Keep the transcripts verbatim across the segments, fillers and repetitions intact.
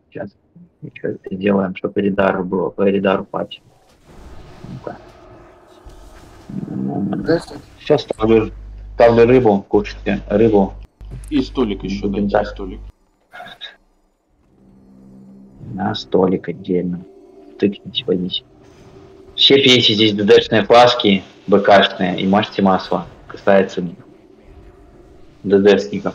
Сейчас еще сделаем, чтобы по Эридару было, по Эридару патч. Ну-ка. Все, ставлю, ставлю рыбу, кушайте рыбу. И столик еще, Будем дайте так. столик. На столик отдельно. Тыкните, водите. Все пейте здесь ДДшные флажки, БКшные, и мажьте масло. Касается ДДшников.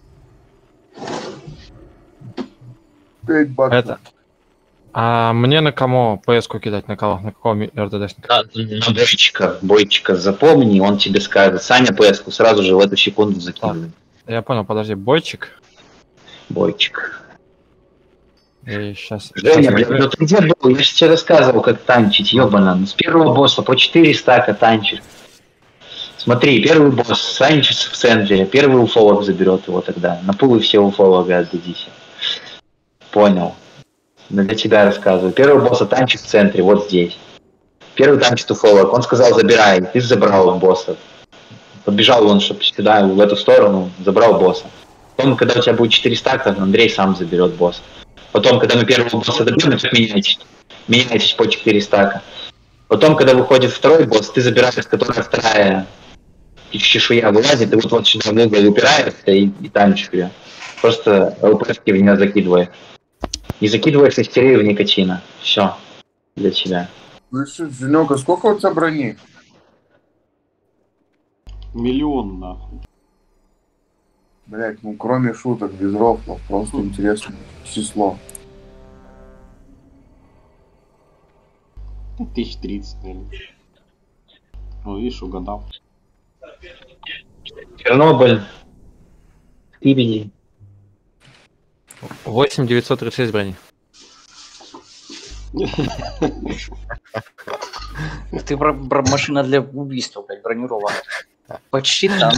Это. А мне на кому ПС-ку кидать? На кого? На какого РДДшника? На, на бойчика. Бойчика запомни, он тебе скажет. Саня ПС-ку сразу же в эту секунду закидывает. Я понял, подожди, бойчик. Бойчик. И сейчас... Женя, блин, ну ты где был? Я же тебе рассказывал, как танчить, ёбана. С первого босса по четыре стака танчишь. Смотри, первый босс санчится в центре, первый уфолог заберет его тогда. На пулы все уфолога отдадите. Понял. Но для тебя рассказываю. Первый босс танчит в центре, вот здесь. Первый танчит уфолог, он сказал забирай, ты забрал босса. Подбежал он, чтобы сюда, в эту сторону, забрал босса. Потом, когда у тебя будет четыре стака, Андрей сам заберет босса. Потом, когда мы первого босса добьем, меняйтесь. Меняйтесь по четыре стака. Потом, когда выходит второй босс, ты забираешь, которая вторая чешуя вылазит, и вот вот сюда в угол упираешься и, и танчишь ее. Просто ЛПшки в нее закидываешь. И закидываешь истерию в никотина. Все. Для тебя. Слышишь, Женёка, сколько у тебя брони? Миллион, нахуй. Блять, ну кроме шуток, без рофлов, просто mm. интересное число. Тысяч тридцать, наверное. Ну, видишь, угадал. Чернобыль. Имени. восемь девятьсот тридцать шесть брони. Ты машина для убийства, блядь, бронированная. Почти там.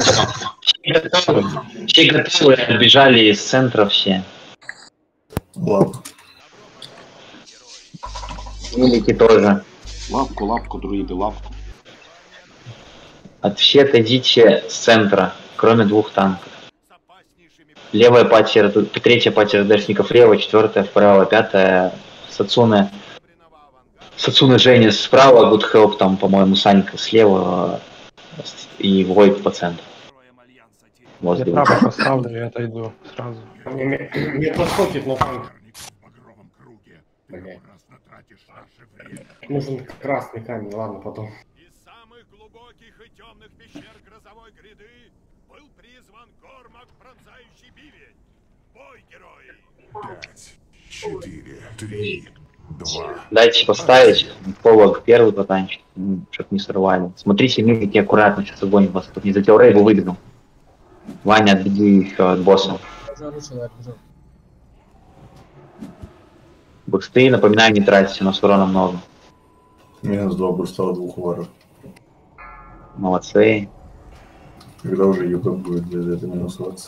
Все готовы, отбежали из центра все. Ладно. Милики тоже. Лапку, лапку, друиды, лапку. От все отойдите с центра, кроме двух танков. Левая пати, третья пати РДшников лево, четвертая вправо, пятая Сацуна. Сацуна Женя справа, Good Help там, по-моему, Санька слева и Войд по центру. Вот я право поставлю и отойду сразу. Мне, мне подходит на танк. Нужен красный камень, ладно, потом. Из самых глубоких и темных пещер грозовой гряды был призван Гормак, пронзающий бивень. Бой, герои! Пять, четыре, три, два. Дайте поставить полок первый потанчик, чтоб не сорвали. Смотрите, милики аккуратно, сейчас огонь вас тут не зател, рейбу выбегу. Ваня, отбеги еще от босса. Бусты, напоминаю, не тратите, у нас урона много. Минус два бурста от двух варов. Молодцы. Когда уже юга будет без этого минусоваться?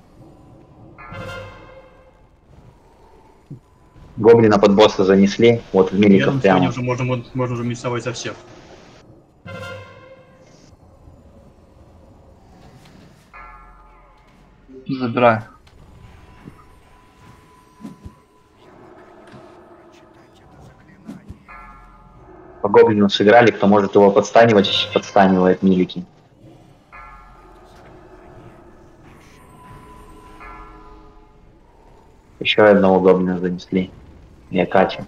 Гоблина под босса занесли, вот в миликов прямо. Уже можно, можно уже минусовать за всех. Забирай. По гоблину сыграли, кто может его подстанивать, подстанивает милики. Еще одного гоблина занесли. Я Катя.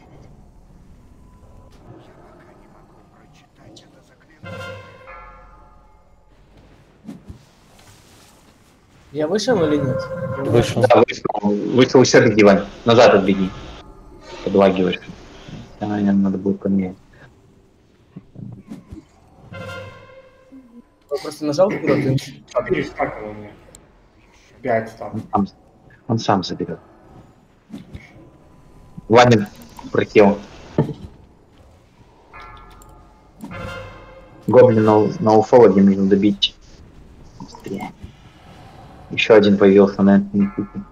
Я вышел или нет? Вышел. Да, вышел. Вышел, все, беги, Вань. Назад отбеги. Подлагиваешь. Наверное, надо будет поменять. Он просто нажал вперед. Четыре стака у меня. Пять там. Он, он сам заберет. Ваня просел. Гоблин на, на уфологе нужно добить. Быстрее. Еще один появился на этом кухне.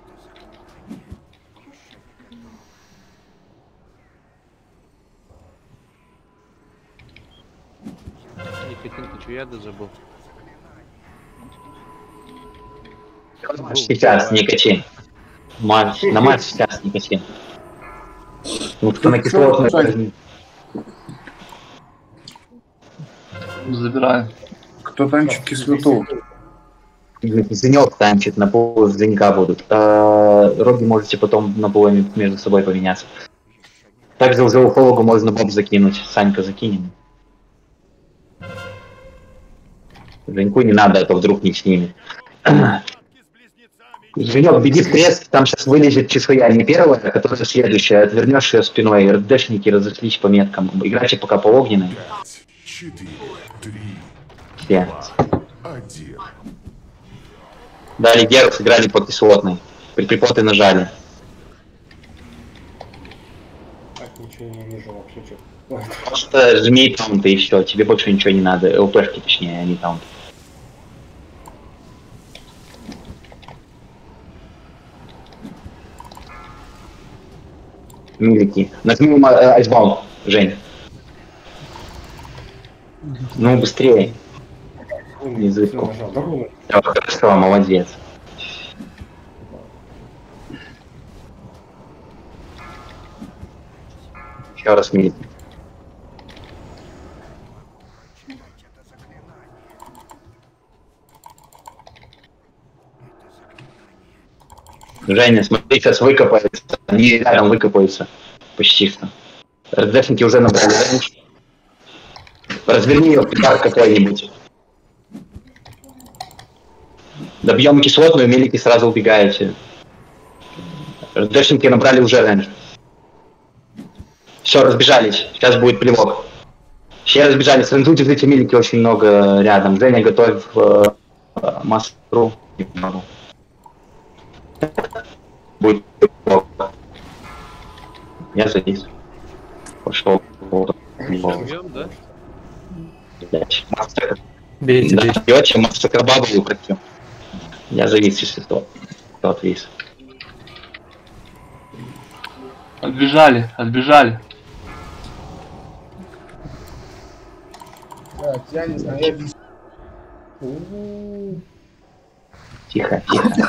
Никотин, ты что, я забыл? Сейчас, никотин. Мать, на мать сейчас не косим. Ну, кто на кислотную... Забираю. Кто танчит кислоту? Зенек танчит, на пол зенька будут. А, роги можете потом на полами между собой поменяться. Также уже уфологу можно боб закинуть. Санька закинем. Женьку не надо, а то вдруг не снимет. Женек, беги в крест, там сейчас вылезет чешуя не первая, а которая следующая. Отвернешь ее спиной, РДшники разошлись по меткам. Играйте пока по огненной. четыре, три, Все. один. Дали геру, сыграли по кислотной. Припоты нажали. Так, ничего не вижу вообще, что. Просто жми таунты и все, тебе больше ничего не надо. ЛПшки точнее, а не таунты. Милики. Нажми айсбаун, Жень. Ну, быстрее. Не звезду. Хорошо, молодец. Еще раз милики. Женя, смотри, сейчас выкопается. Они рядом выкопаются. Почти что. РДшники уже набрали рейндж. Разверни ее в пикар какой-нибудь. Добьем кислотную, милики сразу убегаете. РДшники набрали уже рейндж. Все, разбежались. Сейчас будет плевок. Все разбежались. Рейнджу держите милики очень много рядом. Женя, готовь э, э, мастеру. Будет плевок. Я завис. Пошел. Бьем, да? Мастер. Бейте, Да, бейте. бьете, мастер бабу выхватил. Я завис, если что. Кто отвис. Отбежали, отбежали. Так, я не знаю, я вижу. Тихо, тихо.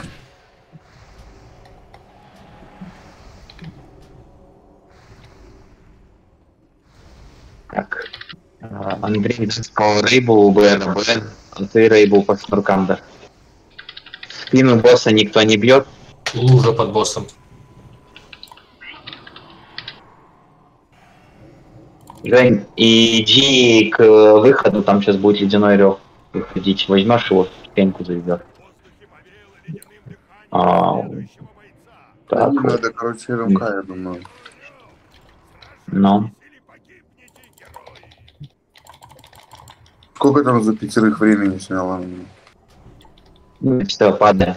Так. А, Андрей сказал Рейбл, БН, БН. А ты Рейбл по шнуркам, да. Спину босса никто не бьет. Лужа под боссом. Жень, иди к выходу, там сейчас будет ледяной рев. Выходить, возьмешь его, пеньку заведет. А, так, Не надо, короче, РМК, я думаю. ну. Сколько там за пятерых времени сняло? Ну, что, падая.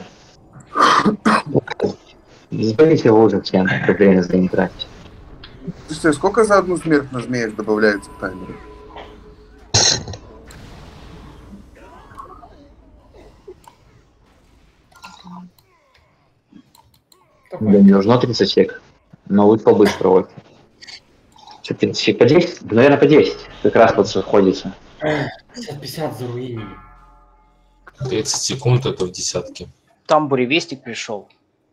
Сберите в лужу всем, это время зря не тратить. Слушайте, сколько за одну смерть на змеях добавляется к таймеру? Да не должно тридцать сек. Но лучше побыстро вот. Что, тридцать сек по десять? Да, наверное, по десять. Как раз вот сходится. пятьдесят пятьдесят заруинили. тридцать секунд это в десятке. Там буревестник пришел.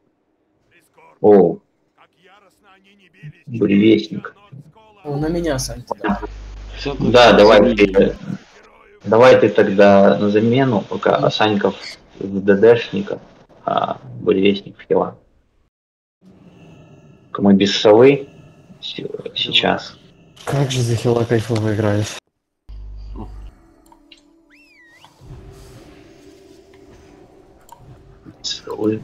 О, буревестник. Он на меня, Сань. Да, давай ты, давай ты тогда на замену, пока Асаньков в ДДшника, а буревестник в хила. Мы без совы сейчас. Как же за хила кайфово играет. Совы.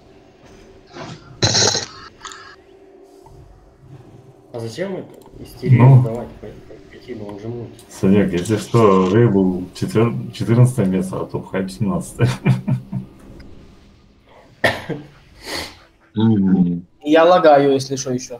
А зачем это истерию Ну. давать пойти, но уже муть? Санек, если что, Рейбл четырнадцатое место, а топ хайп семнадцатое. Я лагаю, если что, еще.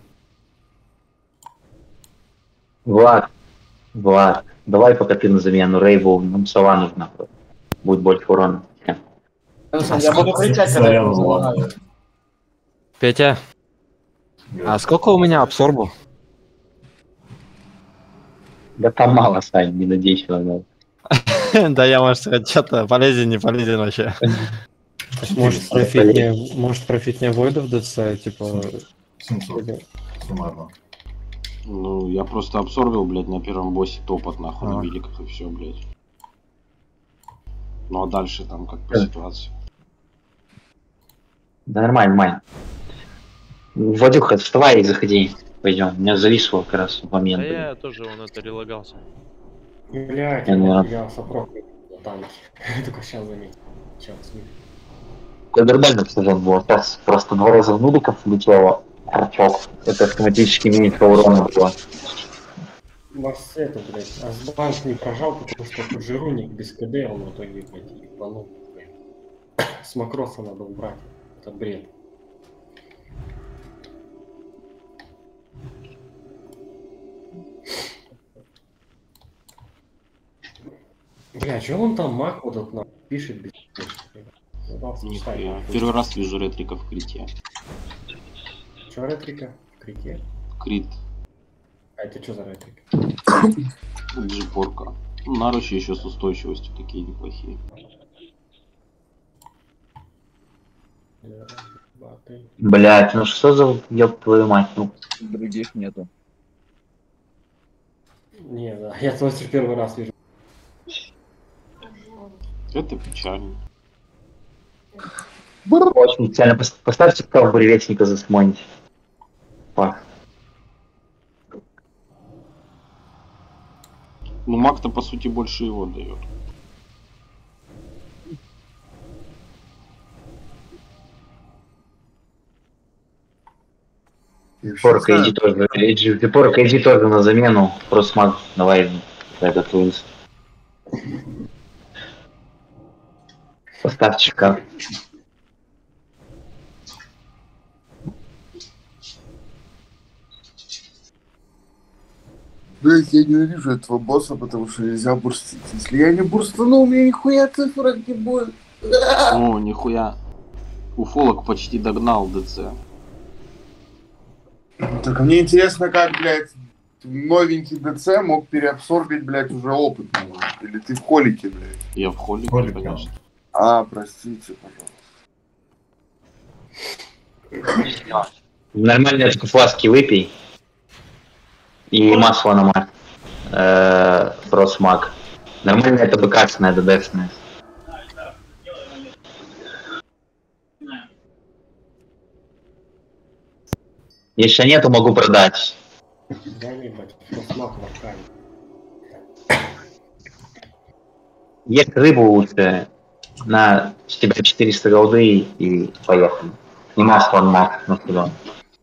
Влад, Влад, давай пока ты на замену Рейбл, нам сова нужна. Будет больше урона. Я буду кричать, когда я залагаю. Петя, а сколько у меня абсорбу? Да там мало, Сань, не надейся на нас. Да я, может сказать, что-то полезен, не полезен вообще. Может профитнее, может профитнее Войда в ДЦ, типа... семьсот. Суммарно. Ну, я просто абсорбил, блядь, на первом боссе топот, нахуй, А. на великах и все, блядь. Ну а дальше там как по ситуации. Да нормально, нормально. Вадюха, вставай и заходи. Пойдем. У меня зависло как раз в момент. Да я тоже он это релагался. Блять, Я, я, не я сопрокнул на танке. Только сейчас заметил. Сейчас Я нормально сезон был. Сейчас просто два раза в нубиков влетело. Арчок. Это автоматически меньше урона было. Вас это, блядь, а с банк не прожал, потому что тут жируник без КД, он в итоге, блядь, ебанул. С макроса надо убрать. Это бред. Бля, чё он там маг вот этот нам пишет без... Нихуя. Первый раз вижу ретрика в крите. Чё ретрика? В крите? Крит. А это что за ретрика? Джипорка. Ну, наручи еще с устойчивостью такие неплохие. Блять, ну что за ёб твою мать, ну. Других нету. Не, да, я тоже первый раз вижу. Это печально. Очень печально. Поставьте в буревестника засмонить. Пах. Ну маг-то по сути больше его дает. Порка, иди тоже. Иди, Порка, иди тоже на замену. Просто маг, давай готовимся. Поставьте шкаф. Блять, я ненавижу этого босса, потому что нельзя бурстить. Если я не бурстану, у меня нихуя цифрок не будет. О, нихуя. Уфолог почти догнал ДЦ. Только мне интересно, как, блядь, новенький ДЦ мог переабсорбить, блядь, уже опытного. Или ты в холике, блядь? Я в холике, Холик, конечно. А, простите, пожалуйста. Нормально эту фласки выпей. И масло на маг. Э, Фростмаг. Нормально это бэкасная, ддсная. Если нету, могу продать. Да ебать, фростмаг в аркане. Есть рыбу лучше. На с тебя четыреста голды и поехали. И масло на маг на себя.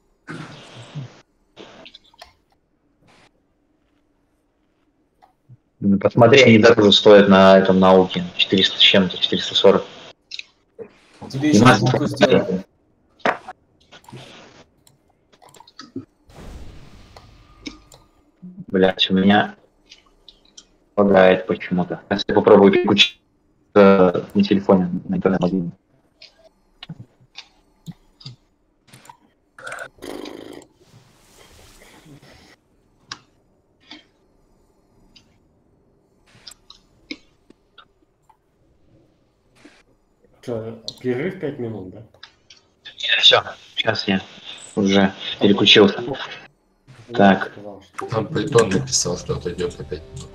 Посмотри, они дороже стоят на этом науке. четыреста с чем-то, четыреста сорок. Тебе еще штуку сделать. Блять, у меня лагает почему-то. Сейчас я попробую переключить э, на телефоне, на интернет-магазине. Что, перерыв пять минут, да? Все, сейчас я уже переключился. Так. Там Притон написал, что отойдет на пять минут.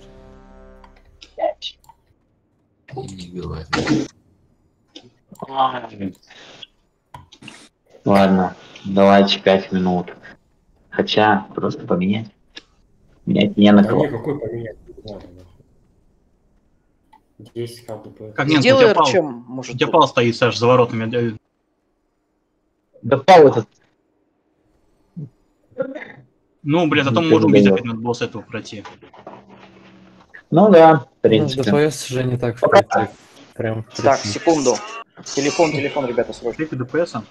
И не говорит. Ладно, давайте пять минут. Хотя, просто поменять. Менять не на Да кого. не, какой поменять? десять ка ДПС. Как нет, у Сделай тебя пал, чем, может, у тебя пал стоит, Саш, за воротами. Да пал этот. Ну, блядь, а то мы Ничего можем не без дает. опять надо босса этого пройти. Ну да, в Ну, принципе. ДПС уже не так пройти. Прям. Так, секунду. Телефон, телефон, ребята, срочно. Ты ДПС-а?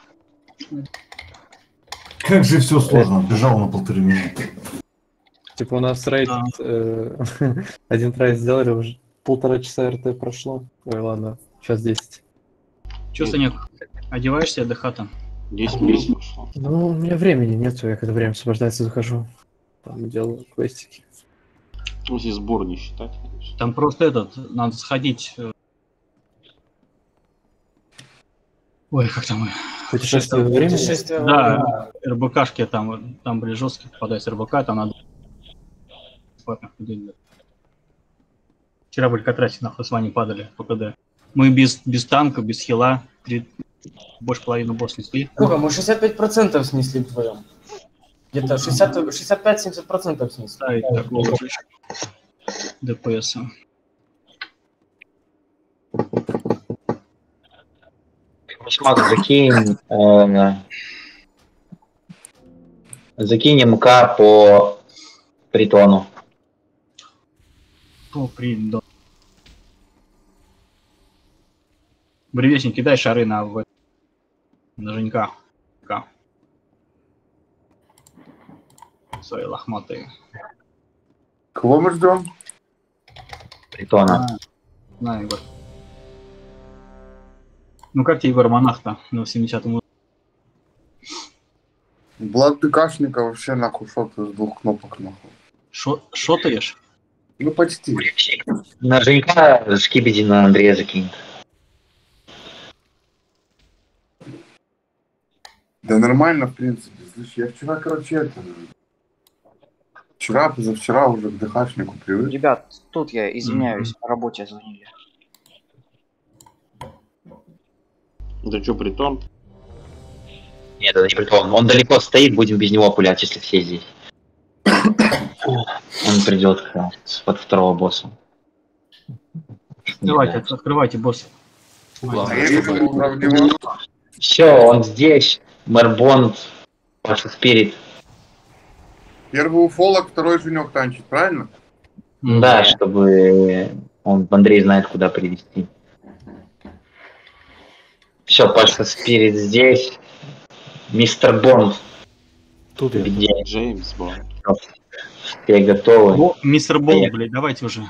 Как же все сложно, бежал на полторы минуты. Типа у нас рейд Да. э, один трай сделали, уже полтора часа РТ прошло. Ой, ладно, сейчас десять. Че, Санек, одеваешься до хата? десять минут прошло. Ну, у меня времени нету, я когда время освобождается, захожу. Там делаю квестики. Если сбор не считать, конечно. Там просто этот, надо сходить. э, Ой, как там мы... Путешествие во времени? Путешествие во Да, РБКшки там, там были жесткие, попадать с РБК, там надо... Вчера в Алькатрасе нахуй с вами падали по КД. Мы без, без танка, без хила, три... больше половины босс несли. Сколько? Мы шестьдесят пять процентов снесли вдвоем. Где-то шестьдесят пять семьдесят процентов снесли. Ставить такого ДПС. Смак, закинь, э, закинь МК по притону. По притону. Бревечник, кидай шары на, в... на Женька. К. Свои лохматые. Кого мы ждем? Притона. А, на, Егор. Ну как тебе, Егор, монах-то на семидесятом уровне? Влад ДКшника вообще нахуй шот из двух кнопок нахуй. Шо, шотаешь? Ну почти. На Женька Шкибиди на Андрея закинь. Да нормально, в принципе. Слушай, я вчера, короче, это... Вчера, позавчера уже к ДХшнику привык. Ребят, тут я извиняюсь, mm-hmm. по работе звонили. Да что, притон? Нет, это не притон. Он далеко стоит, будем без него пулять, если все здесь. Он придет под второго босса. Открывайте, открывайте, босс. Все, он здесь. Мэрбонд, Паша Спирит. Первый уфолог, второй Женек танчит, правильно? Да, чтобы он Андрей знает, куда привести. Все, Паша Спирит здесь. Мистер Бонд. Тут я. Джеймс Бонд. Все готовы. О, мистер Бонд, блядь, давайте уже.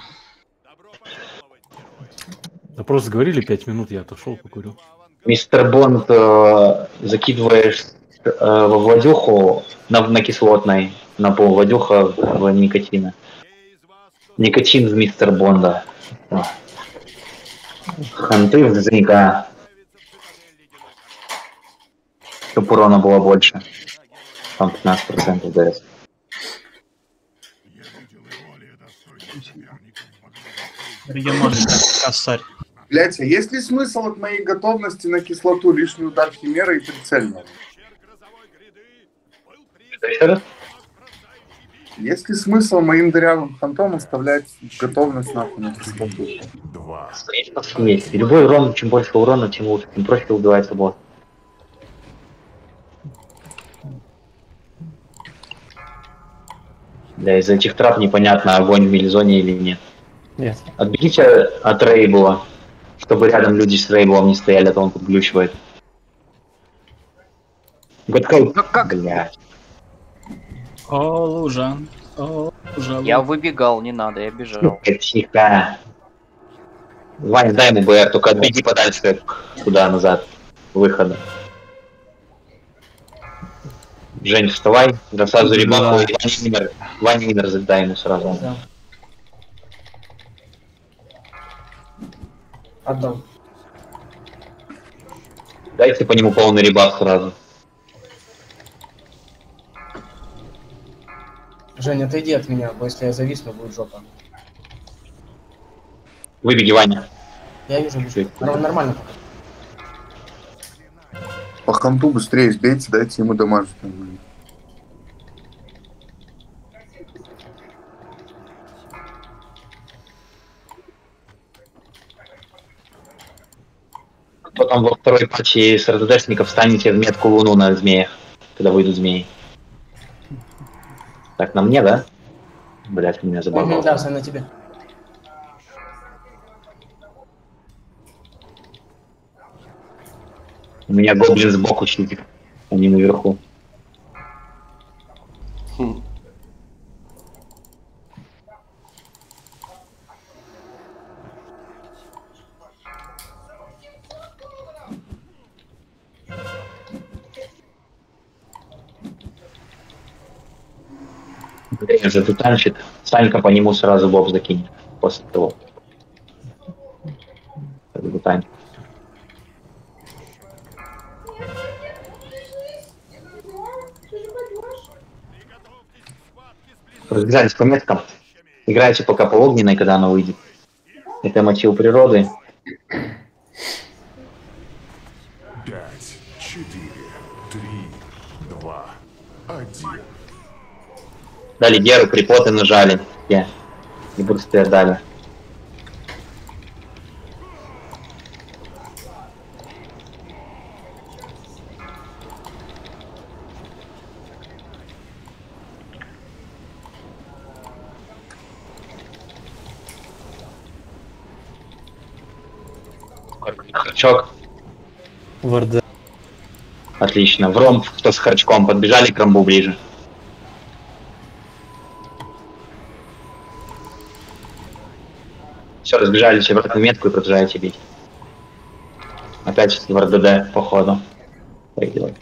Да просто говорили пять минут, я отошел, покурил. Мистер Бонд, э, закидываешь э, во Владюху на, на кислотной, на пол Владюха в никотина. Никотин в мистер Бонда. Ханты в Женька. Чтоб урона было больше. Там пятнадцать процентов ДС. Региональный косарь. Блять, а есть ли смысл от моей готовности на кислоту лишний удар химеры и прицельного? Есть ли смысл моим дырявым фантом оставлять готовность нахуй на кислоту? Есть. И любой урон, чем больше урона, тем лучше, тем проще убивается босс. Да, из этих трап непонятно, огонь в милизоне или нет. Нет. Отбегите от Рейбла, чтобы рядом люди с Рейблом не стояли, а то он тут глючивает. Вот как... как? Блядь. О, лужа. О, лужа. Я выбегал, не надо, я бежал. Тихо. Ваня, дай ему БР, только отбеги подальше туда, назад, выхода. Жень, вставай, да сразу ребаху, и Ваня Минер, Ваня Минер задай ему сразу. Да. Отдал. Дайте по нему полный ребах сразу. Женя, отойди от меня, бо если я зависну, будет жопа. Выбеги, Ваня. Я вижу, вижу. Нормально пока. По ханту быстрее сбейте, дайте ему дамаж. Потом во второй патче с РДДшников встанете в метку луну на змеях, когда выйдут змеи. Так, на мне, да? Блять, меня забавило. Угу, да, все на тебе. У меня гоблин сбоку щитик, они наверху. Хм. Же тут танчит. Санька по нему сразу боб закинет. После того. Тань. Разбежались по меткам. Играйте пока по огненной, когда она выйдет. Это мотив природы. Пять, четыре, три, два, один. Дали Геру, крипоты нажали. Я. И буду стоять далее. Харчок. В РД. Отлично. В ромб, кто с харчком. Подбежали к ромбу ближе. Все, разбежались в эту метку и продолжаете бить. Опять в РДД, походу. Пойдет.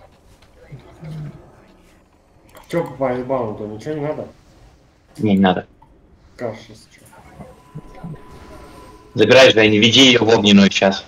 Че по айсбаунду, ничего не надо? Не, не надо. Каша, что? Забираешь, да, и не веди ее в огненную сейчас.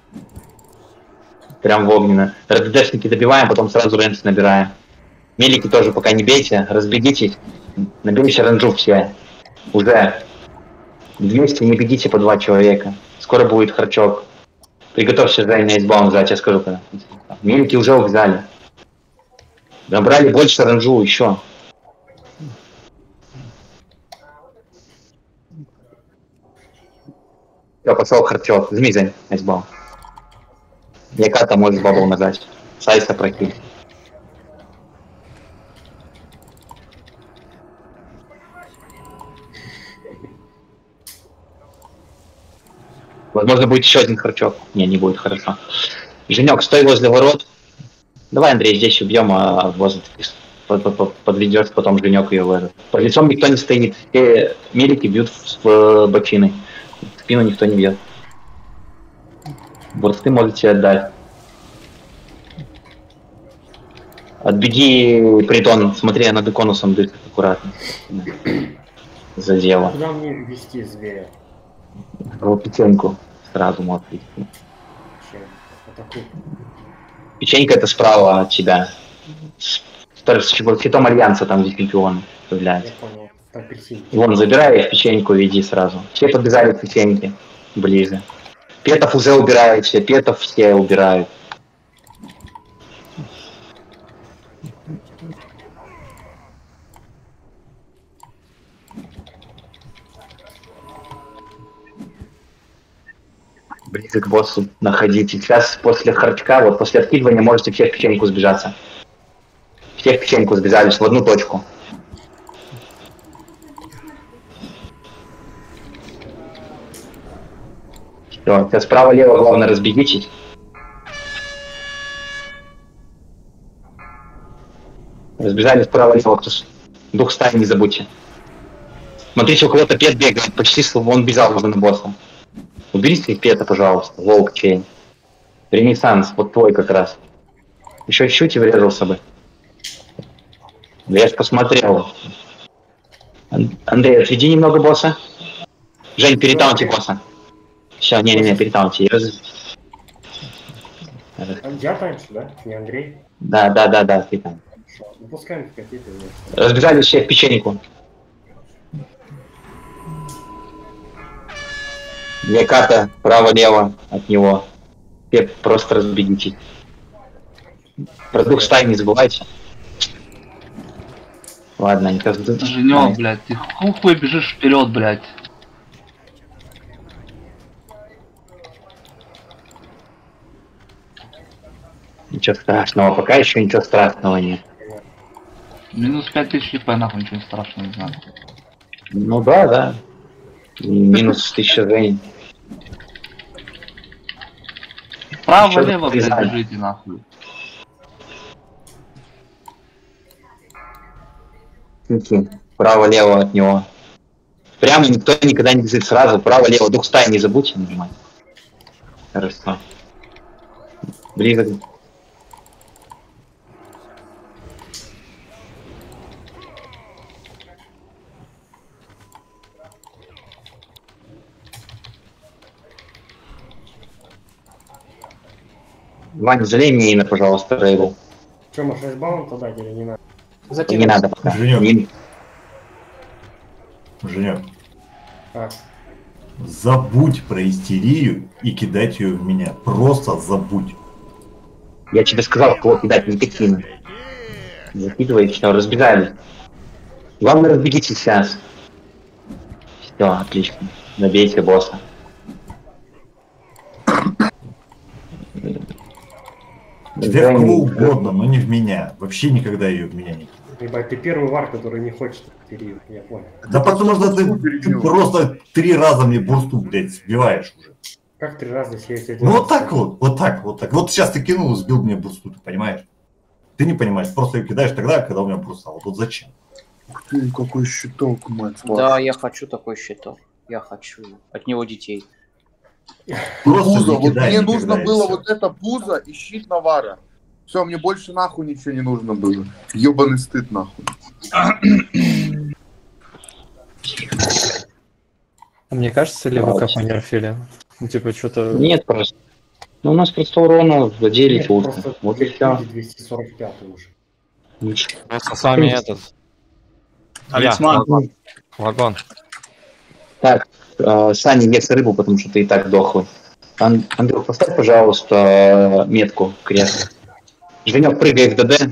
Прям в огненную. РДДшники добиваем, потом сразу рейндж набираем. Мелики тоже пока не бейте, разбегитесь. Наберите рейнджу все. Уже. Вместе не бегите по два человека. Скоро будет харчок. Приготовься, Жень, на айсбаун взять, я скажу когда. Мелики уже взяли. Набрали больше рейнджу еще. Все, пошел харчок. Зми, Зень, айсбаун. Яката можешь бабл нажать. Сайса прокинь. Возможно, будет еще один харчок. Не, не будет, хорошо. Женек, стой возле ворот. Давай, Андрей, здесь убьем, а возле подведешь потом Женек ее в этот. Под лицом никто не стоит. Все мелики бьют в бочины. В спину никто не бьет. Вот ты можете отдать. Отбеги, притон, смотри, я над иконусом дышит аккуратно. За дело. Куда мне вести зверя? В печеньку сразу может быть. Печенька это справа от тебя. С, с щитом Альянса там где чемпионы появляются. Вон, забирай их в печеньку, веди сразу. Все подбежали к печеньке ближе. Петов уже убирают все, петов все убирают. Ближе к боссу находите. Сейчас после харчка, вот после откидывания можете все в печеньку сбежаться. Все в печеньку сбежались в одну точку. Все, сейчас справа-лево главное разбегитесь. Разбежались справа-лево, кто с... дух стаи не забудьте. Смотрите, у кого-то пет бегает, почти он бежал уже на босса. Уберите пета, пожалуйста, волк чейн. Ренессанс, вот твой как раз. Еще чуть-чуть и врезался бы. Да я ж посмотрел. Андрей, отведи немного босса. Жень, перетаунти босса. Все, не-не-не, перетаунти. Раз... Я танчу, да? Не Андрей? Да, да, да, да, ты там. Выпускаем какие-то. Разбежались все в печеньку. Яката право-лево от него. Пеп, просто разбегите. Про дух стаи не забывайте. Ладно, не кажется. Женек, блядь, ты хуй бежишь вперед, блядь. Ничего страшного, пока еще ничего страшного нет. Минус пять тысяч хп, нахуй, ничего страшного не знаю. Ну да, да. Минус тысяча Жень. Право-лево, блядь, бежите, нахуй. Право-лево от него. Прямо никто никогда не бежит сразу. Право-лево. Дух стаи не забудьте нажимать. Хорошо. Ближе. Вань, залей мне имя, пожалуйста, Рейву. Че, может, айсбаун подать или не надо? Не надо пока. Не... Женек, А, забудь про истерию и кидать ее в меня. Просто забудь. Я тебе сказал, кого кидать, не такими. Закидывай, все, разбегаемся. Главное, разбегитесь сейчас. Все, отлично. Добейте босса. Кидай в кого угодно, но не в меня. Вообще никогда ее в меня не кидай. ебать, ты первый вар, который не хочет период, я понял. Да потому что ты, ты просто три раза мне бурсту, блядь, сбиваешь уже. Как три раза съесть один Ну раз? вот так вот, вот так, вот так. Вот сейчас ты кинул, сбил мне бурсту, ты понимаешь? Ты не понимаешь, просто ее кидаешь тогда, когда у меня бурста. Вот тут зачем? Ух ты, какой щиток, мать Да, вашу. я хочу такой щиток. Я хочу. От него детей. Просто Пузо, не вот кидай мне никогда, нужно и было всё. вот это пузо и щит Навара. Все, мне больше нахуй ничего не нужно было. Ёбаный стыд нахуй. А мне кажется, ли вы как понерфили? Ну, типа, что-то... Нет, просто. Ну, у нас просто урона за девять Нет, утра. просто Вот и все. двести сорок пять уже. Вместо с вами этот. Талисман. Я, вагон. Вагон. Так, э, Саня, ест рыбу, потому что ты и так дохлый. Ан- Андрюх, поставь, пожалуйста, метку крест. Женек, прыгай в ДД.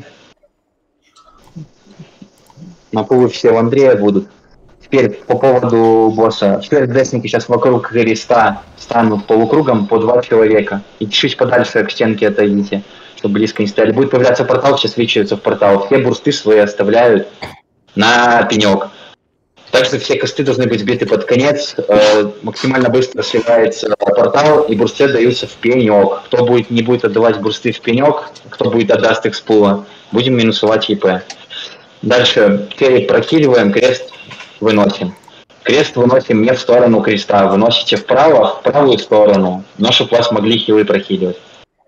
На полу все у Андрея будут. Теперь по поводу босса. Теперь ДДшники сейчас вокруг креста станут полукругом по два человека. И чуть подальше к стенке отойдите, чтобы близко не стояли. Будет появляться портал, все свечиваются в портал. Все бурсты свои оставляют на пенек. Также все косты должны быть сбиты под конец. Э, максимально быстро сливается портал, и бурсты даются в пенек. Кто будет, не будет отдавать бурсты в пенек, кто будет отдаст их с пула, будем минусовать ЕП. Дальше перед прокиливаем, крест выносим. Крест выносим не в сторону креста, выносите вправо, в правую сторону, но чтобы вас могли хилы прокидывать.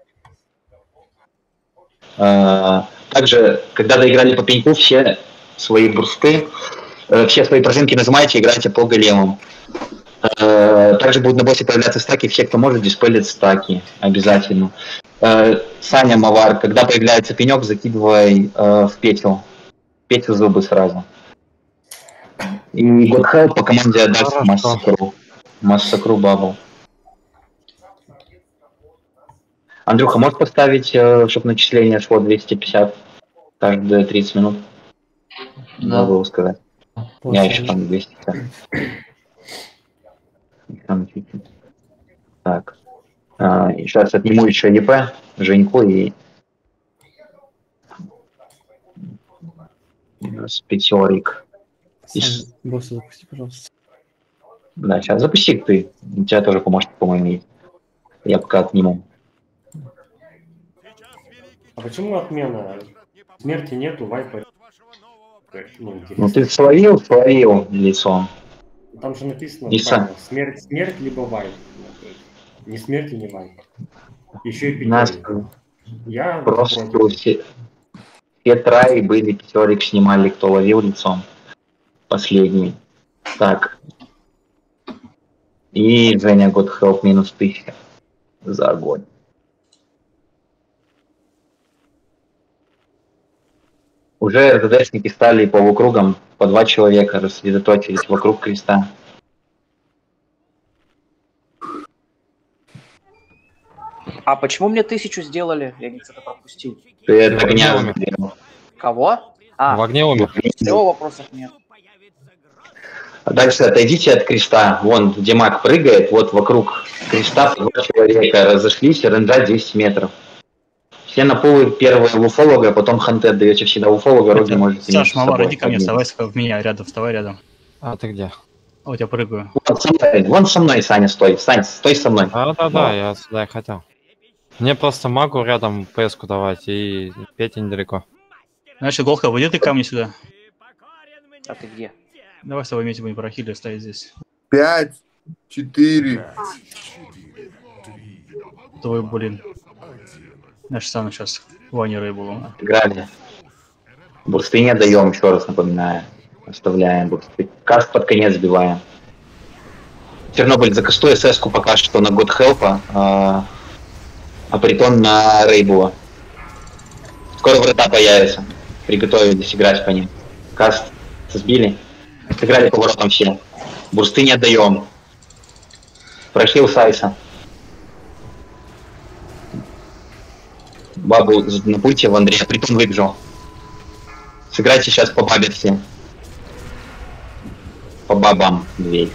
Э, также, когда доиграли по пеньку, все свои бурсты, все свои пружинки нажимаете, играете по големам. Также будут на боссе появляться стаки, все, кто может, диспелят стаки обязательно. Саня, Мавар, когда появляется пенек, закидывай в петел. Петел зубы сразу. И Godhelp по команде отдаст массакру. Массакру бабл. Андрюха, можешь поставить, чтобы начисление шло двести пятьдесят каждые тридцать минут? Да. Забыл сказать. Я еще там двести. Так. А, и сейчас отниму еще ЕП, Женьку и с пятерик. И... Босса запусти, пожалуйста. Да, сейчас запусти ты. У тебя тоже помощник, по-моему, есть. Я пока отниму. А почему отмена? Смерти нету, вайпа. Ну, Ну ты словил, словил лицом. там же написано И правильно, смерть, смерть либо вайп. Не смерть и не вайп. Еще и Нас пятерик. Я просто против. все, все траи были, пятерик снимали, кто ловил лицом. Последний. Так. И Женя Godhelp минус тысяча за огонь. Уже РДДшники стали полукругом, по два человека рассредоточились вокруг креста. А почему мне тысячу сделали? Я не что-то пропустил. Ты от огня сделал. Кого? А, В огне умер. всего вопросов нет. Дальше отойдите от креста. Вон, где маг прыгает, вот вокруг креста по два человека разошлись, ренджа десять метров. Все на полу первого уфолога, потом ханте отдаете всегда уфолога, роги можете Саш, между Мавар, собой иди ко мне, поднять. вставай в меня рядом, вставай рядом. А ты где? Вот я прыгаю. Вот со мной, вон со мной, Саня, стой. Сань, стой со мной. А, да, да, я сюда и хотел. Мне просто магу рядом пэску давать, и Петя недалеко. Знаешь, Голха, выйди ты ко мне сюда. А ты где? Давай с тобой вместе будем прохили стоять здесь. Пять, четыре. Твой, блин. Наш сам сейчас Ваня Рейбулом. Играли. Бурсты не даем, еще раз напоминаю. Оставляем бурсты. Каст под конец сбиваем. Чернобыль, закастуй эс-ку пока что на Godhelp, а, а притон на Рейбула. Скоро врата появятся. Приготовились играть по ним. Каст сбили. Сыграли поворотом все. Бурсты не отдаем. Прошил Сайса. Бабу на пульте в Андрея. Притон выбежал. Сыграйте сейчас по бабе все. По бабам дверь.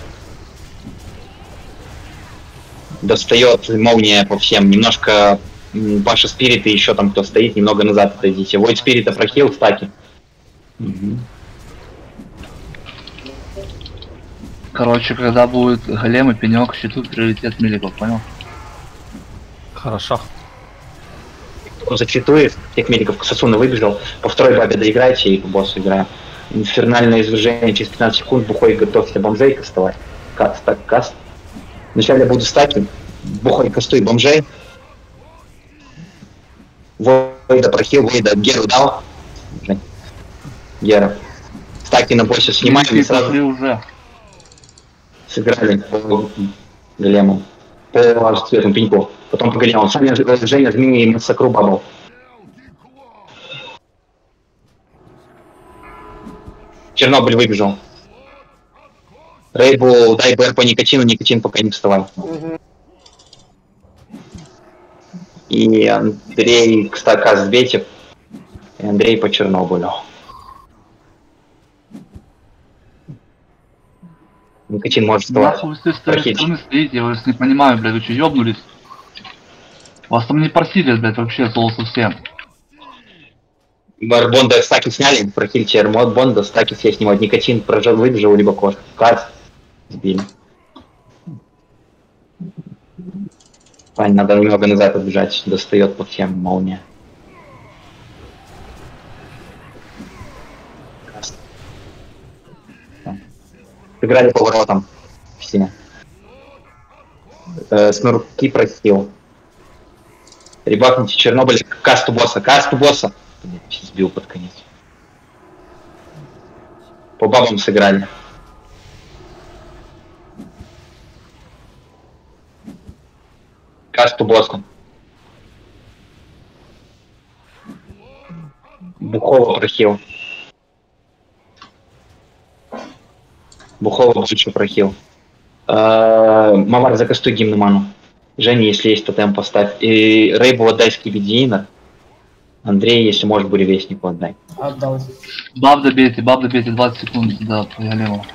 Достает молния по всем. Немножко ваши спириты, еще там кто стоит, немного назад отойдите. Войд спирита прохил, стаки. Угу. Короче, когда будет голем и пенек, щиту приоритет миликов, понял? Хорошо. Кто зачитует, тех миликов к Сосуну выбежал. По второй бабе доиграйте и по боссу играем. Инфернальное извержение через пятнадцать секунд. Бухой готовься бомжей кастовать. Каст, так, каст. Вначале я буду стаки. Бухой кастуй бомжей. Войда прохил, Войда Геру дал. Гера. Стаки на боссе снимаем и сразу уже. Сыграли по голему. По цвету пеньку. Потом по голему. Саня, Женя, змеи и массакру бабл. Чернобыль выбежал. Рейбу, дай БР по никотину, никотин пока не вставай. И Андрей к стака сбейте. И Андрей по Чернобылю. Никотин может вставать. Нахуй вы с той стороны стоите, я вас не понимаю, блядь, вы что, ёбнулись? Вас там не просили, блядь, вообще слово совсем. Бонда стаки сняли, прохильте армот, Бонда стаки все снимают. Никотин прожал, выбежал, либо кошка. Кат. Сбили. Пань, надо немного назад отбежать, достает по всем молния. Сыграли поворотом все. Э, Снурки просил. Ребахните Чернобыль, касту босса, касту босса. Сбил под конец. По бабам сыграли. Касту босса. Бухова прохил. Бухова больше прохил. Э-э, Мамар, закастуй гимн ману. Женя, если есть тотем, поставь. И Рейбу отдай скибидиинер. Андрей, если можешь, буревестнику отдай. Отдал. Баб добейте, баб добейте, двадцать секунд, да, по голему.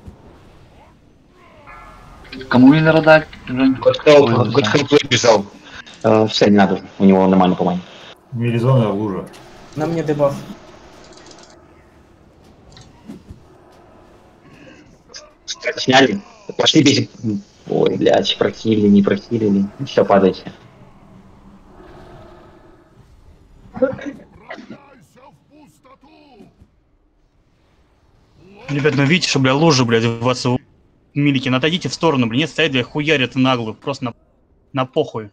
Кому инер дать? Годхелп выбежал. Э, все, не надо, у него нормально по мане. Мелизонная лужа. На мне дебаф. Сняли. Пошли без... Ой, блядь, прохилили, не прохилили. Все, падайте. Ребят, ну видите, что, бля, лужа, блядь, у вас у милики. Ну отойдите в сторону, блин, нет, стоять, бля, хуярят наглую, просто на, на похуй.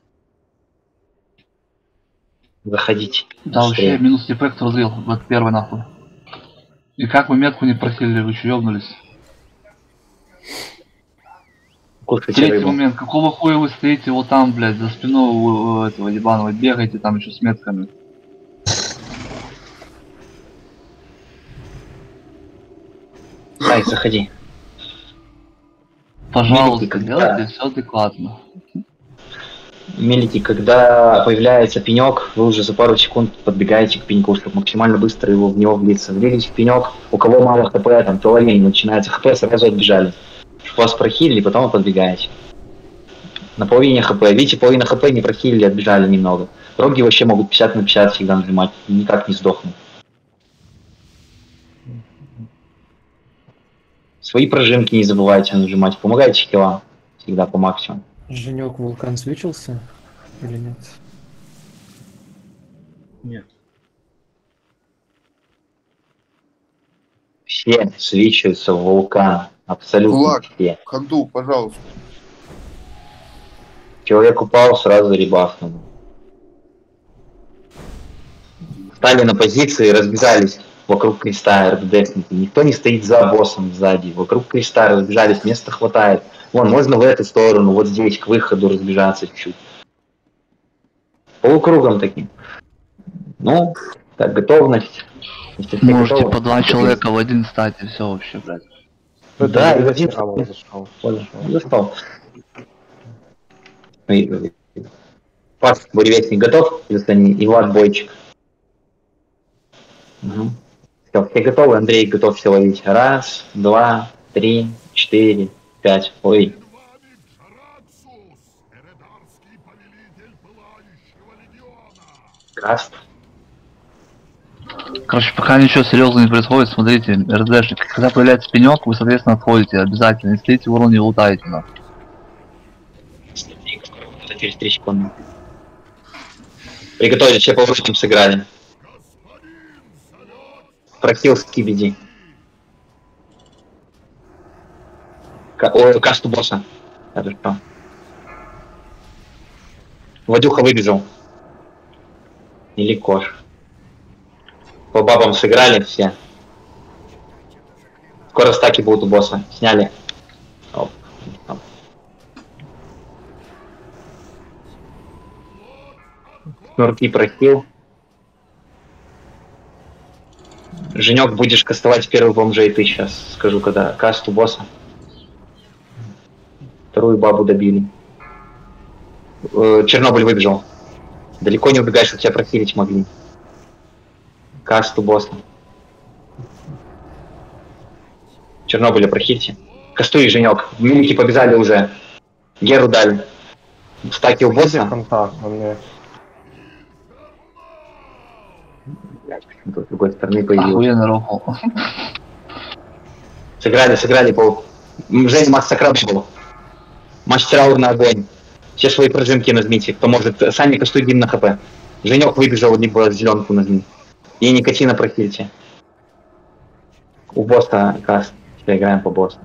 Заходите. Да, вообще минус эффект разлил, вот первый нахуй. И как вы метку не просили, вы что, ёбнулись? Третий момент, какого хуя вы стоите вот там, блядь, за спиной у, у этого ебаного, бегаете там еще с метками. Ай, заходи. Пожалуйста, Мелики, делайте когда... все адекватно. Мелики, когда появляется пенек, вы уже за пару секунд подбегаете к пеньку, чтобы максимально быстро его в него влиться. Влились в пенек, у кого мало хп, там половина начинается хп, сразу отбежали. Вас прохилили, потом вы подбегаете. На половине хп. Видите, половина хп не прохилили, отбежали немного. Роги вообще могут пятьдесят на пятьдесят всегда нажимать, никак не сдохнут. Свои прожимки не забывайте нажимать, помогайте хилам. Всегда по максимуму. Женек, вулкан свечился или нет? Нет. Все свечиваются в вулкан. Абсолютно Влад, все. Ханду, пожалуйста. Человек упал, сразу ребахнул. Стали на позиции, разбежались вокруг креста РДДшники. Никто не стоит за боссом сзади. Вокруг креста разбежались, места хватает. Вон, можно в эту сторону, вот здесь, к выходу разбежаться чуть-чуть. Полукругом таким. Ну, так, готовность. Можете по два человека в один стать, и все вообще, блядь. Да, и один зашел. Зашел. Пас, буревестник готов? И Влад бойчик. Угу. Все, все готовы? Андрей готов все ловить. Раз, два, три, четыре, пять. Ой. Каст. Короче, пока ничего серьезного не происходит, смотрите, РДшник, когда появляется пенек, вы, соответственно, отходите обязательно. Если эти урон не лутаете, на. Через три секунды. Приготовились, все поворотом сыграли. Прохил скибиди. Ка Ой, касту босса. Хорошо. Вадюха выбежал. Или Кош. По бабам сыграли все. Скоро стаки будут у босса. Сняли. Оп. Оп. Снурки прохил. Женек, будешь кастовать первый бомжей, ты сейчас скажу, когда касту босса. Вторую бабу добили. Чернобыль выбежал. Далеко не убегаешь, что тебя прохилить могли. Касту босса. Чернобыля прохильте. Кастуй, Женек. Милики побежали уже. Геру дали. Стаки у босса. Контакт, он С другой стороны появился. Охуенно рофл. Сыграли, сыграли по... Женя Макс Сократ был. Мастер на огонь. Все свои прожимки нажмите. Кто может. Сами кастуй гимн на хп. Женек выбежал, либо зеленку нажми. И никотина прохильте. У босса каст. Все играем по боссу.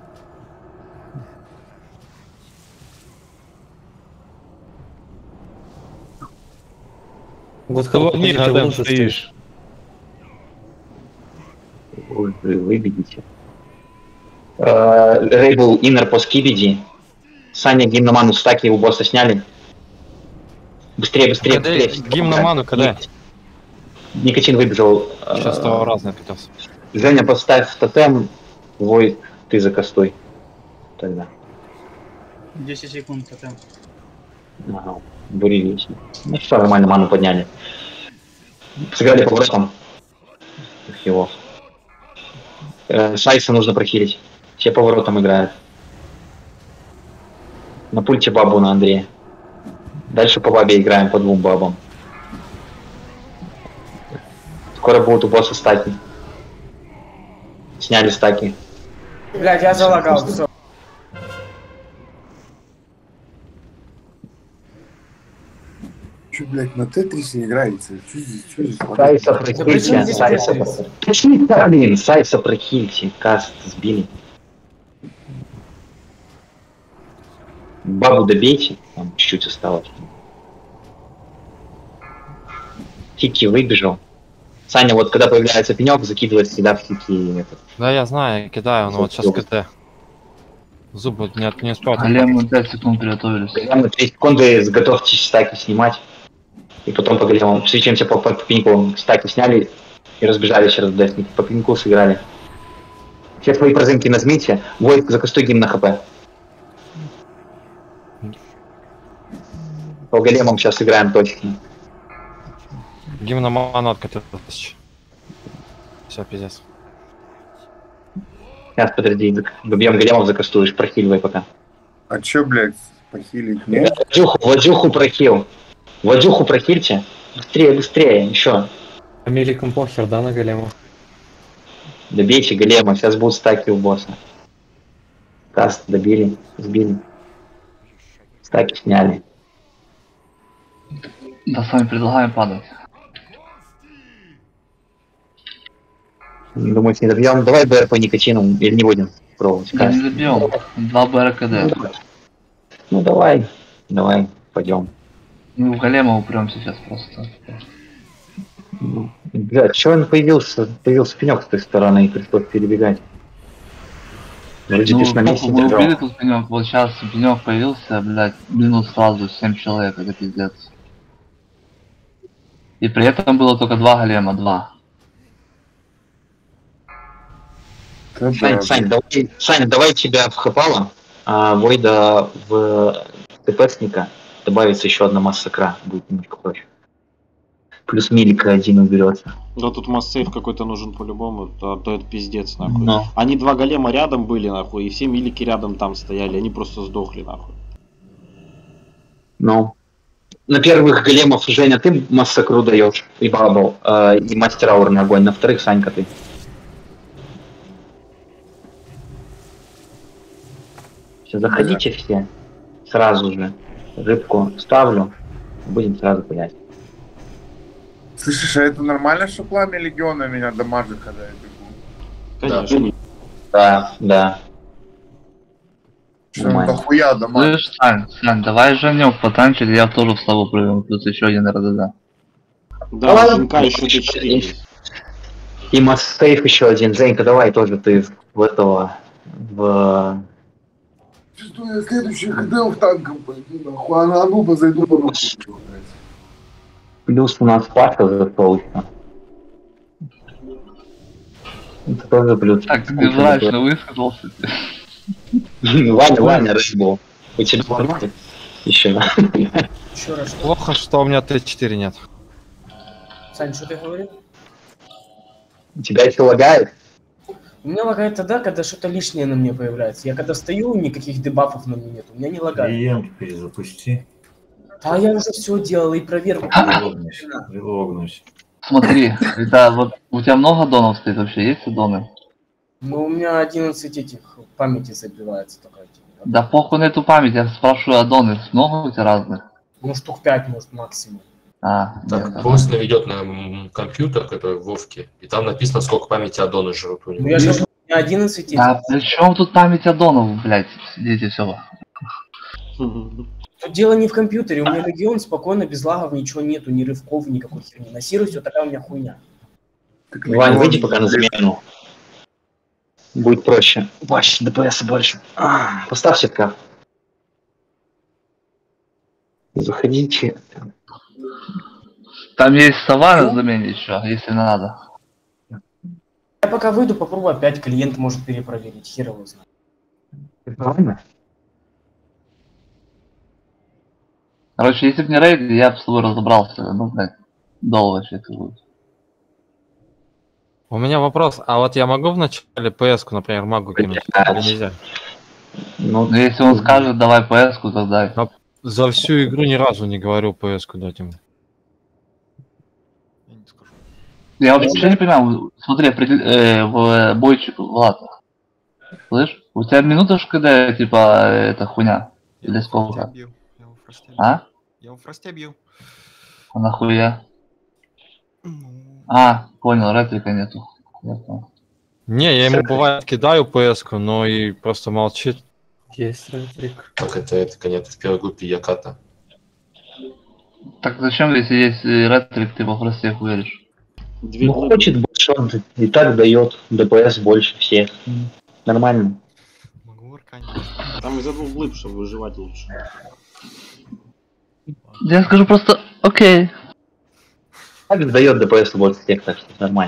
Вот кого не надо стоишь. Вы, вы видите. Рейбл иннер по скибиди. Саня гимноману стаки у босса сняли. Быстрее, быстрее, когда быстрее. Гимноману когда? Никотин выбежал. Сейчас того разное питался. Женя, поставь тотем. Вой, ты закастуй. Тогда. десять секунд тотем. Ага, бурились. Ну все, нормально, ману подняли. Сыграли поворотом. Его. Э, Шайса нужно прохилить. Все поворотом играют. На пульте бабу на Андрея. Дальше по бабе играем, по двум бабам. Скоро будут у босса стаки. Сняли стаки. Блять, я залагал, все. Че, блядь, на Тетрисе играется? Че здесь, че здесь? Сайса прохильте, Сайса. Точно, блин, Сайса прохильте. Каст сбили. Бабу добейте, там чуть-чуть осталось. Хики выбежал. Саня, вот когда появляется пенек, закидывает всегда в хики этот. Да, я знаю, я кидаю, но вот сейчас КТ. Зубы не, не успел. Голем пять секунд приготовились. Голем три секунды, готовьтесь стаки снимать. И потом по голему. Свечимся по, по, по пеньку. Стаки сняли и разбежались через десник. По пеньку сыграли. Все свои прозымки нажмите. Войт закастуй гимн на хп. По големам сейчас играем точки. Гимноман откатился. Все, пиздец. Сейчас, подожди, добьем големов, закастуешь, прохиливай пока. А чё, блядь, похилить? Нет? Вадюху, Вадюху прохил. Вадюху прохильте. Быстрее, быстрее, еще. А меликом похер, да, на голему? Добейте голема, сейчас будут стаки у босса. Каст добили, сбили. Стаки сняли. Да, сами предлагаем падать. Думаете, не добьем? Давай БР по никотину, или не будем пробовать? Да не добьем. Два БРКД. Ну давай, давай, пойдем. Мы в голема упрем сейчас просто. Бля, чё он появился? Появился пенек с той стороны и пришлось перебегать. Вроде Ну, ты ж на месте мы держал. убили тут пенек, вот сейчас пенек появился, блядь, минус сразу семь человек, это пиздец. И при этом было только два голема, два. Сань, Сань, давай, Сань, давай тебя в Хапала, а Войда в ТПсника. Добавится еще одна массакра, будет немножко проще. Плюс милика один уберется. Да тут массейв какой-то нужен по-любому, то, то это пиздец нахуй. Но. Они два голема рядом были нахуй, и все милики рядом там стояли, они просто сдохли нахуй. Ну. На первых големов, Женя, ты массакру даешь, и бабл, э, и мастер аурный огонь. На вторых, Санька, ты. Все, заходите все. Сразу же. Рыбку ставлю. Будем сразу пылять. Слышишь, а это нормально, что пламя легиона меня дамажит, когда я бегу? Конечно. Да, да. Что он дохуя дамажит? Слышь, Сань, Сань, давай женёк потанчить, я тоже в славу прыгну, плюс еще один РДД. Да, Женька еще четыре. И массейв еще один. Женька, давай тоже ты в этого... В... Что я следующий ХД в танком пойду, нахуй, а на Ануба зайду по ночи. Плюс у нас Паша зашелся. Это тоже плюс. Так, ты мрачно высказался. Ваня, Ваня, рыбу. У тебя хватит? Еще. Еще раз. Плохо, что у меня Т четыре нет. Сань, что ты говорил? У тебя еще лагает? У меня лагает тогда, когда что-то лишнее на мне появляется. Я когда стою, никаких дебафов на мне нет. У меня не лагает. Клиент перезапусти. А я уже все делал и проверку. Прилогнусь. Смотри, это вот у тебя много донов стоит вообще, есть доны? Ну, у меня одиннадцать этих памяти забивается только. Да похуй на эту память, я спрашиваю о донах, много у тебя разных? Ну, штук пять, может, максимум. А, так, пусть наведет на компьютер, который в Вовке, и там написано, сколько памяти аддоны жрут у него. Ну, я же говорю, у меня одиннадцать этих. А при чем тут память аддонов, блядь, дети, все. Тут дело не в компьютере, у меня легион спокойно, без лагов, ничего нету, ни рывков, никакой херни. На Сирусе вот такая у меня хуйня. Вань, выйди пока на замену. Будет проще. Больше, ДПС больше. А, поставь сетка. Заходите. Там есть сова на замене еще, если надо. Я пока выйду, попробую опять, клиент может перепроверить, хер его знает. Нормально? Короче, если бы не рейд, я бы с тобой разобрался, ну, блядь, долго вообще это будет. У меня вопрос, а вот я могу в начале ПС-ку, например, могу кинуть? Или нельзя? Ну, ну, если он скажет, давай ПС-ку, то дай. Но за всю игру ни разу не говорю ПС-ку дать ему. Я вообще не понимаю, смотри, э, в бойчик, Влад, слышь, у тебя минута ж когда, типа, эта хуйня? Или сколько? А? Я его в фросте бью. А нахуя? А, понял, ретрика нету. Не, я ему бывает кидаю ПС-ку, но и просто молчит. Есть ретрик. Так это, это конечно, в первой группе Яката. Так зачем, если есть ретрик, ты во фросте хуяришь? Ну хочет больше, он и так дает ДПС больше всех. Нормально. Там из-за двух глыб, чтобы выживать лучше. Я скажу просто окей. Так дает ДПС больше всех, так что нормально.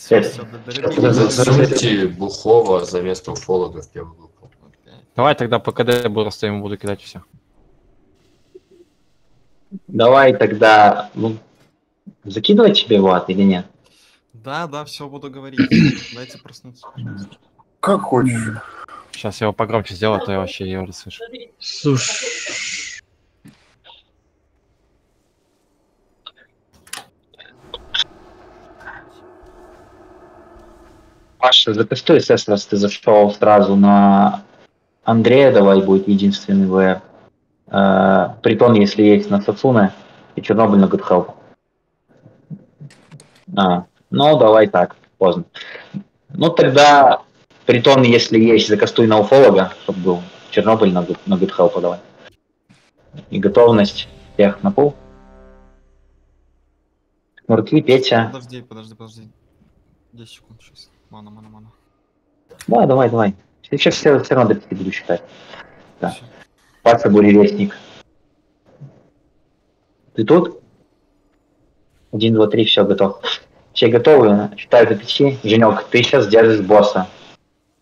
Засуньте Бухова за место уфолога в первую группу. Давай тогда по КД просто ему буду кидать все. Давай тогда, ну, закидывать тебе Влад или нет? Да, да, все буду говорить. Дайте проснуться, пожалуйста. Как хочешь. Сейчас я его погромче сделаю, а то я вообще его расслышу. Слушай. Паша, затестуй СС, раз ты зашел сразу на Андрея, давай будет единственный ВР. Э, притон, если есть на Сацуне, и Чернобыль на Good Help. А, ну, давай так, поздно. Ну, тогда притон, если есть, закастуй на уфолога, чтобы был. Чернобыль на, на Good Help давай. И готовность всех на пол. Мурки, Петя. Подожди, подожди, подожди. десять секунд сейчас. Мана, мана, мана. Да, давай, давай. Сейчас все, все равно до пяти буду считать. Да. Паца, буревестник. Ты тут? Один, два, три, все, готов. Все готовы? Считаю до пяти. Женек, ты сейчас держишь босса.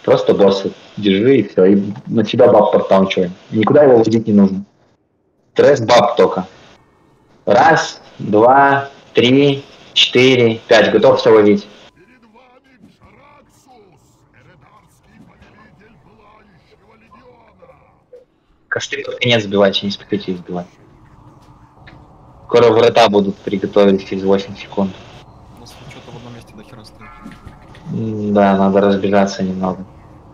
Просто босса держи и все. И на тебя баб подталкивай. Никуда его водить не нужно. Стресс баб только. Раз, два, три, четыре, пять. Готов все ловить. Костры под конец сбивайте, не спешите их сбивать. Скоро врата будут приготовить через восемь секунд. У нас что-то в одном месте до хера стоит. М, Да, надо разбираться немного.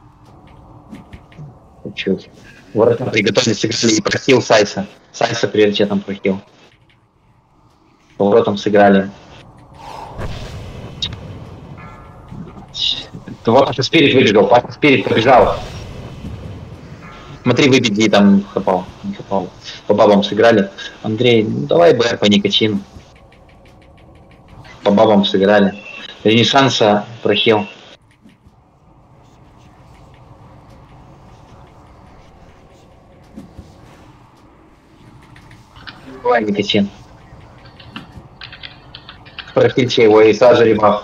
Чуть-чуть. Врата приготовить сыграли и прохил Сайса. Сайса приоритетом прохил. Поворотом сыграли. Паша Спирит выбежал, Паша Спирит побежал. Смотри, выбеги, там хапал, не хапал. По бабам сыграли. Андрей, ну давай БР по никотину. По бабам сыграли. Ренессанса прохил. Давай никотин. Прохильте его и сразу ребах.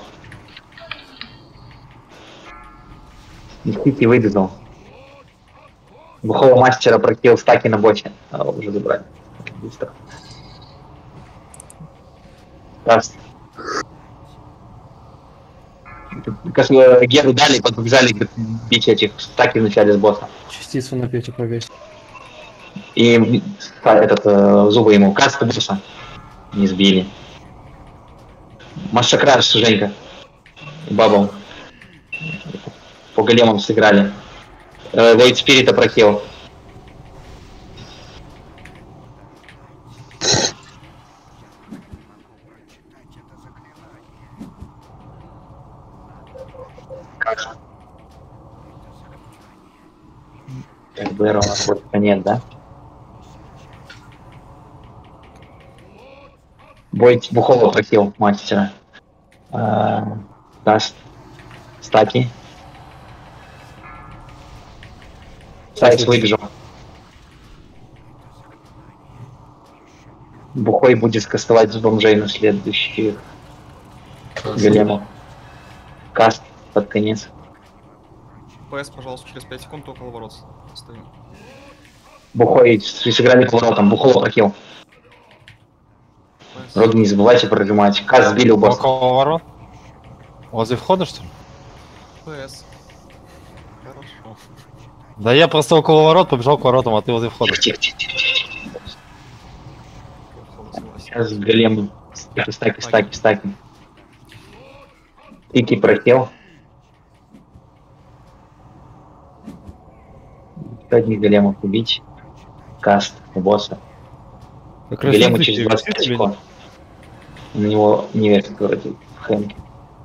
Никити выбежал. Бухого мастера прокил стаки на боте. А, уже забрали. Быстро. Раз. Как Геру дали, подбежали бить этих стаки в начале с босса. Частицу на Петю повесить. И а, этот э, зубы ему. Каста босса не сбили. Массакраш, Женька. Бабом. По големам сыграли. Войд Спирита прохил. Как? Как бы у нас вот нет, да? Войд Бухова прохил мастера. А, Даст. Стаки. Сайс выбежал. Бухой будет кастовать с бомжей на следующих големов. Каст под конец. ПС, пожалуйста, через пять секунд около ворот стою. Бухой сыграли поворотом. Бухого прохил. Роги не забывайте прожимать. Каст сбили у босса. Около ворот? Возле входа, что ли? ПС. Хорошо. Да я просто около ворот побежал к воротам, а ты возле входа. Сейчас голем. Стаки, стаки, стаки, стаки. Пики прохил. Одних големов убить. Каст у босса. Голему через двадцать секунд. У него не версия вроде Хэнк.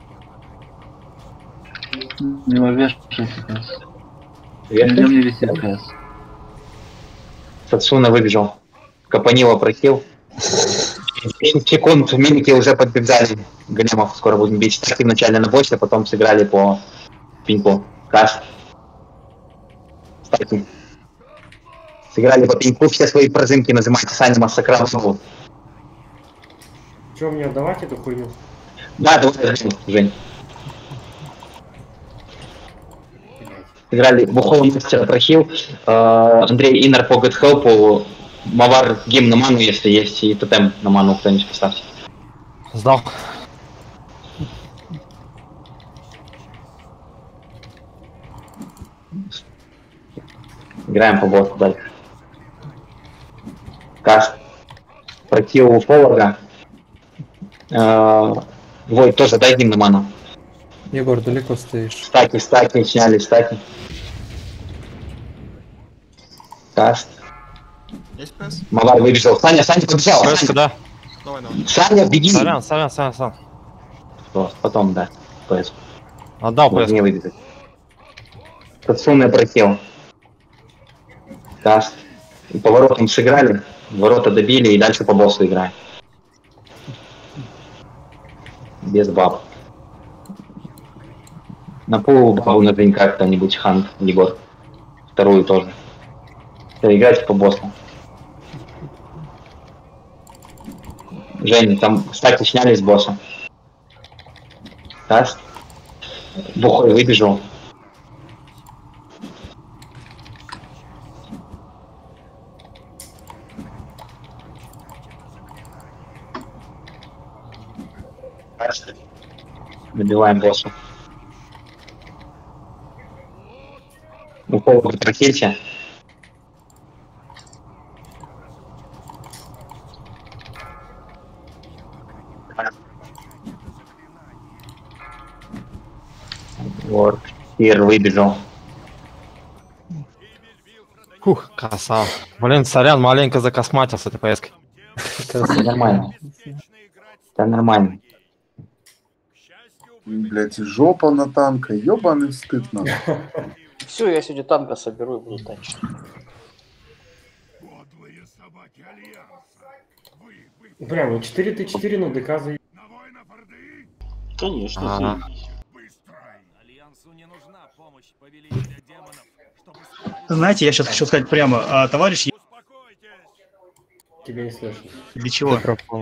Не вешать КС. Вешать? Не висит КС. Сацуна выбежал. Капанила прохил. десять секунд мимики уже подбегали. Големов скоро будем бить. Так и вначале на боссе, потом сыграли по пинку. Каст. Стаки. Сыграли по пинку, все свои прозымки нажимайте, Саня Массакран зовут. Че, мне отдавать эту хуйню? Да, давай, Жень. Сыграли Бухого мастера прохил. Андрей Иннер по Гэтхелпу. Мавар гимн на ману, если есть, и тотем на ману кто-нибудь поставьте. Сдал. Играем по боссу дальше. Каст. Прохил у Фоллога. Войд тоже дай гимн на ману. Егор, далеко стоишь. Стаки, стаки, сняли стаки. Каст. Есть ПС? Мавар выбежал. Саня, Саня побежал. ПС, да. Давай, давай. Саня, беги. Сорян, сорян, сорян, сорян. Что, потом, да. ПС. Отдал ПС. Не выбежать. Сацуна прохил. Каст. И поворотом сыграли. Ворота добили и дальше по боссу играем. Без баб. На полу бабу наверняка кто-нибудь Хант, Егор. Вторую тоже. Все, играйте по боссу. Жень, там стаки сняли с босса. Каст. Бухой выбежал. Добиваем босса. Укол в ракете. Вот, Ир выбежал. Фух, красава. Блин, сорян, маленько закосматился этой поездкой. Это нормально. Это нормально. Блять, жопа на танка, ёбаный стыд нам. Все, я сегодня танка соберу и буду танчить. Бля, ну четыре тэ четыре на ДК за... Конечно, Ага. Знаете, я сейчас хочу сказать прямо, а, товарищ, Тебя не слышно. для чего?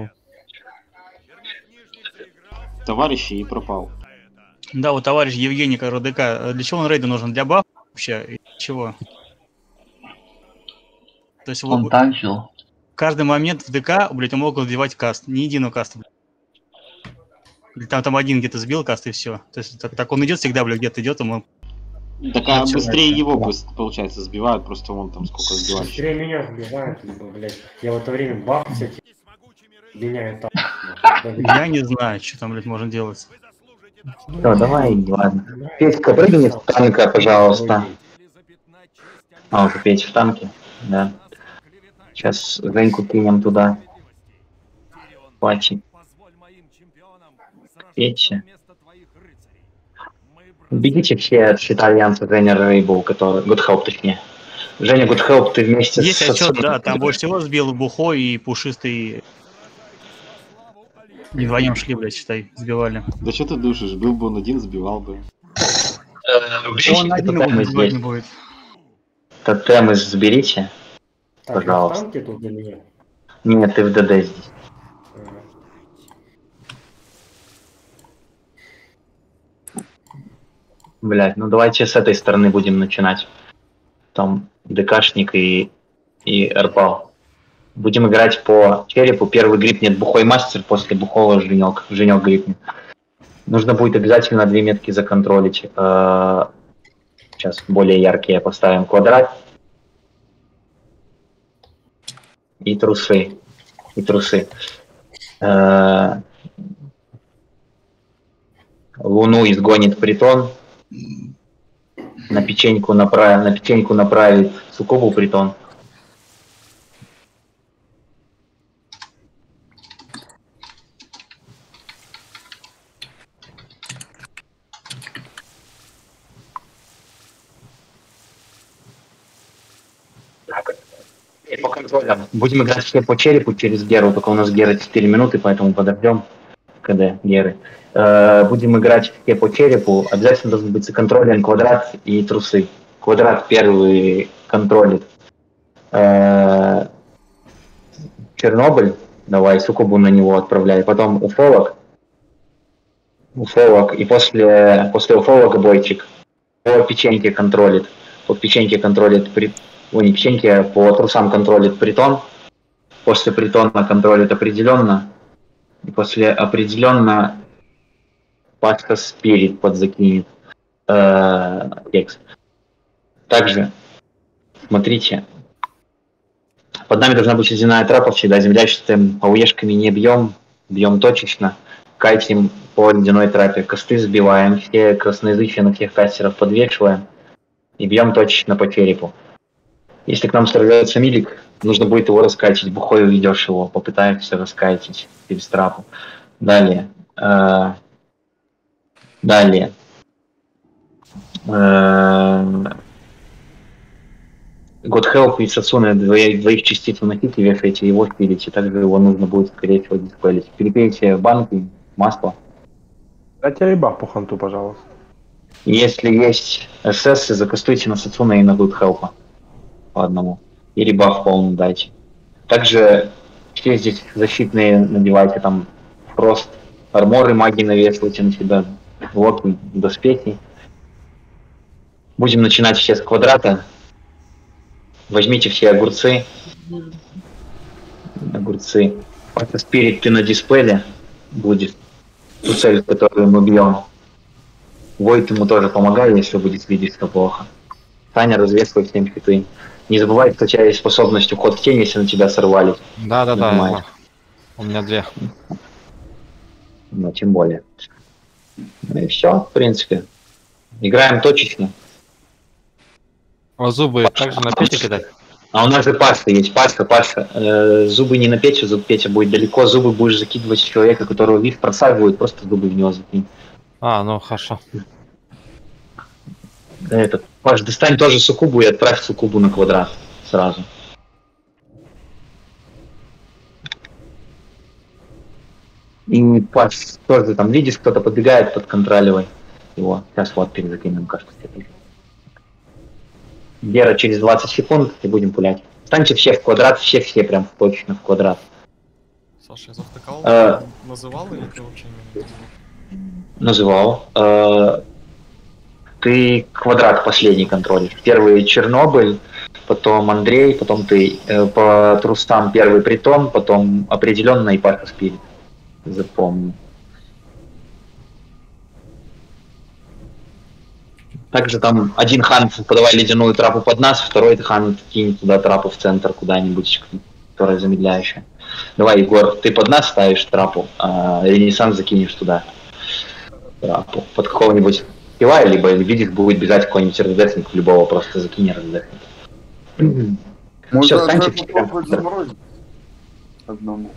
Товарищи и пропал. Да, вот товарищ Евгений РДК, для чего он рейду нужен? Для бафа вообще? И чего? То есть Он вот танчил. каждый момент в ДК, блядь, он мог вбивать каст, ни единого каста, блядь. Или там, там один где-то сбил каст и все. То есть так, так он идет всегда, блядь, где-то идет, ему... Так а быстрее его, быс- получается, сбивают, просто он там сколько сбивает. Быстрее меня сбивают, либо, блядь. Я в это время баф всякие меняю там. Я не знаю, что там, блядь, можно делать. Все, давай, ладно. Петька, прыгни в танка, пожалуйста. А, уже Петя в танке, да. Сейчас Женьку кинем туда. Пати. Петя. Убедите все от щита Альянса Женя Рейбл, который... Гудхелп, точнее. Женя Гудхелп, ты вместе Есть с... отчет, да, там больше всего сбил Бухой и Пушистый. И вдвоем шли, блядь, считай, сбивали. Да что ты душишь, был бы он один, сбивал бы. Он один его сбивать не будет. Тотемы заберите, Так, пожалуйста. в танке тут для меня. Нет, ты в ДД здесь. Блять, ну давайте с этой стороны будем начинать. Там ДКшник и, и РПАЛ. Будем играть по черепу. Первый грипнет бухой мастер, после бухого Женек. Женек грипнет. Нужно будет обязательно две метки законтролить. Сейчас более яркие поставим. Квадрат. И трусы. И трусы. Луну изгонит притон. На печеньку направит, на печеньку направит Суккубу притон. Так. И по контролям. Будем играть все по черепу через Геру, только у нас Гера четыре минуты, поэтому подождем, когда Геры. Будем играть все по черепу. Обязательно должен быть контролен квадрат и трусы. Квадрат первый контролит Чернобыль. Давай Суккубу на него отправляй. Потом уфолог. Уфолог. И после, после уфолога бойчик. По печеньке контролит. По печеньке контролит при... Ой, не печеньке, по трусам контролит притон. После притона контролит определенно. И после определенно Паска Спирит подзакинет э, текст. Также, смотрите, под нами должна быть ледяная трапа всегда, землящим ауешками не бьем, бьем точечно, кайтим по ледяной трапе, косты сбиваем, все красноязычие на всех кастеров подвешиваем и бьем точечно по черепу. Если к нам сражается милик, нужно будет его раскатить, бухой уведешь его, попытаешься раскатить через трапу. Далее. Э, далее. Godhelp и Сацуны двоих, двоих частиц выносите, вешаете его, спилите. Также его нужно будет, скорее всего, дисплеить. Перепейте банки, масло. Дайте ребах по ханту, пожалуйста. Если есть СС, закастуйте на Сацуна и на Godhelp по одному. И ребаф полный дайте. Также все здесь защитные надевайте, там фрост, арморы, маги навешивайте на себя, блоки, доспехи. Будем начинать все с квадрата. Возьмите все огурцы. Огурцы. Спирит ты на дисплее будет. ту цель, которую мы бьем. Войт ему тоже помогает, если будет видеть, что плохо. Таня развешивает всем хиты. Не забывай, что у тебя есть способность уход в тень, если на тебя сорвались. Да-да-да, у меня две. Ну, тем более. Ну и все, в принципе. Играем точечно. А зубы также на Петя кидать? А у нас же Паша есть, Паша, Паша. Э, зубы не на Петю, зуб Петя будет далеко, зубы будешь закидывать в человека, которого вид просаживает, просто зубы в него закинь. А, ну хорошо. Этот, Паш, достань тоже суккубу и отправь суккубу на квадрат сразу. И Паш, тоже там видишь, кто-то подбегает, подконтроливай его. Сейчас вот перезакинем кашку. Гера через двадцать секунд и будем пулять. Станьте все в квадрат, все-все прям точно в квадрат. Саша, я завтыкал, А, называл или ты вообще не называл. называл? Э, ты квадрат последний контролишь. Первый Чернобыль, потом Андрей, потом ты. Э, по трустам первый Притон, потом определенно и Паша Спирит. Запомни. Также там один хан подавай ледяную трапу под нас, второй хан кинет туда трапу в центр куда-нибудь, которая замедляющая. Давай, Егор, ты под нас ставишь трапу, а Ренессанс закинешь туда трапу. Под какого-нибудь пила, либо видишь, будет бежать какой-нибудь РДДшник, любого просто закини РДДшник. Все, станьте все. Одному.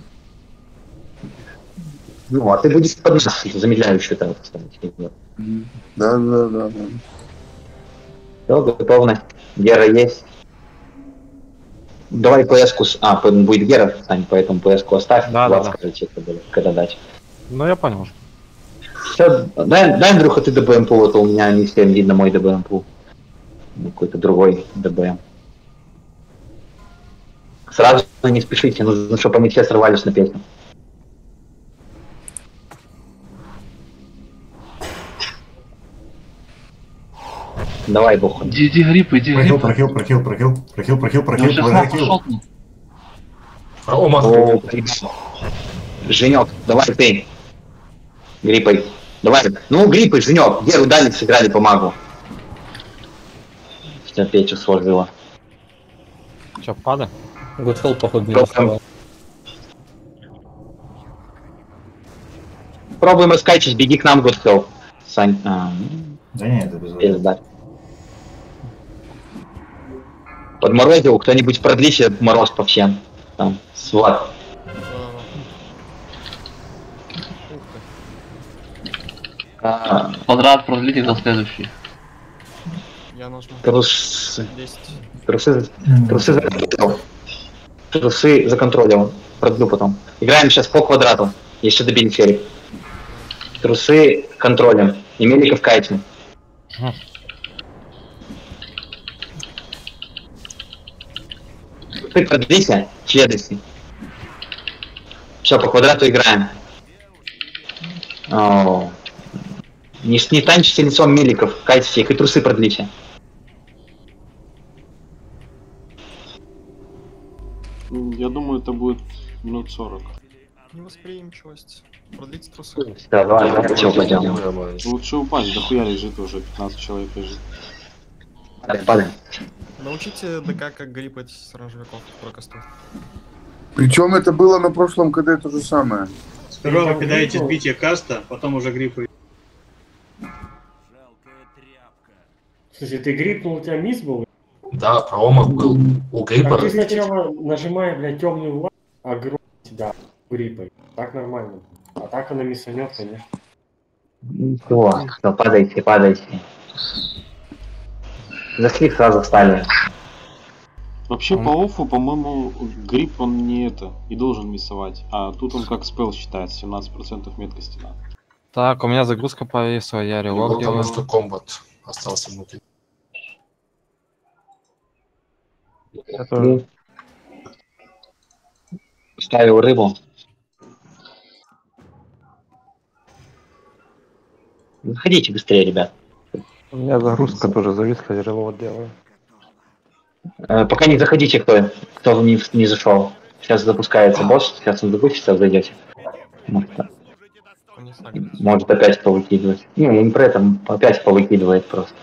Ну, а ты будешь под нас замедляющую трапу ставить. Да, да, да, да. Все, готовность. Гера есть. Давай ПС-ку... с- А, п- будет Гера, Сань, поэтому ПС-ку оставь. Да, Влад да, да. скажите, когда, когда дать. Ну я понял. Все, дай, дай, Андрюха, ты ДБМ пул, а то у меня не всем видно мой ДБМ пул. Какой-то другой ДБМ. Сразу не спешите, нужно, чтобы они все сорвались на песню. Давай, Бог. Иди, иди, грипп, иди, Прохил, грипп. прохил, прохил, прохил, прохил, прохил, прохил, Я сейчас прохил. шотну. О, Женек, давай ты. Гриппой. Давай. Ну, Гриппой, Женек. Геру дали, сыграли по магу. Все, Петю сложила. Че, пада? Гудхелл, походу, не Просто- доставал. Пробуем раскачать, беги к нам, Гудхелл. Сань. А, Да нет, это без пизда. Подморозил, кто-нибудь продлите мороз по всем. Там, сват. А, Квадрат продлите до следующий. Я нажму. трусы. десять. Трусы, трусы за контролем. Трусы за контролем. Продлю потом. Играем сейчас по квадрату. Еще добили череп. Трусы контролем. И Меликов кайтинг. Ты продлися, следующий. Все, по квадрату играем. О. Не, не танчите лицом Меликов, кайтите их и трусы продлите. Я думаю, это будет минут сорок. Невосприимчивость. Продлить трусы. Да, давай, давай, все, пойдем. Лучше упасть, дохуя лежит уже, пятнадцать человек лежит. Падаем, падаем. Научите ДК, как гриппать сражников про косту. Причем это было на прошлом КД то же самое. Сперва вы кидаете сбитие каста, потом уже гриппы. Слушай, ты грипнул, у тебя мисс был? Да, промах был. У А гриппа. ты сначала нажимай, блядь, темную власть, а гром тебя гриппой. Так нормально. А так она миссанет, конечно. Все, все, падайте, падайте. Зашли, сразу встали. Вообще по оффу, по-моему, грипп он не это, и должен миссовать. А тут он как спел считается, семнадцать процентов меткости надо. Так, у меня загрузка повисла, я релог делаю. Потому что комбат остался внутри. Это... Ставил рыбу. Заходите быстрее, ребят. У меня загрузка тоже зависла, я релот делаю. Э, пока не заходите, кто, кто не, не зашел. Сейчас запускается босс, сейчас он запустится, зайдете. не сагрится. Может опять повыкидывать. Не, я не про это, опять повыкидывает просто.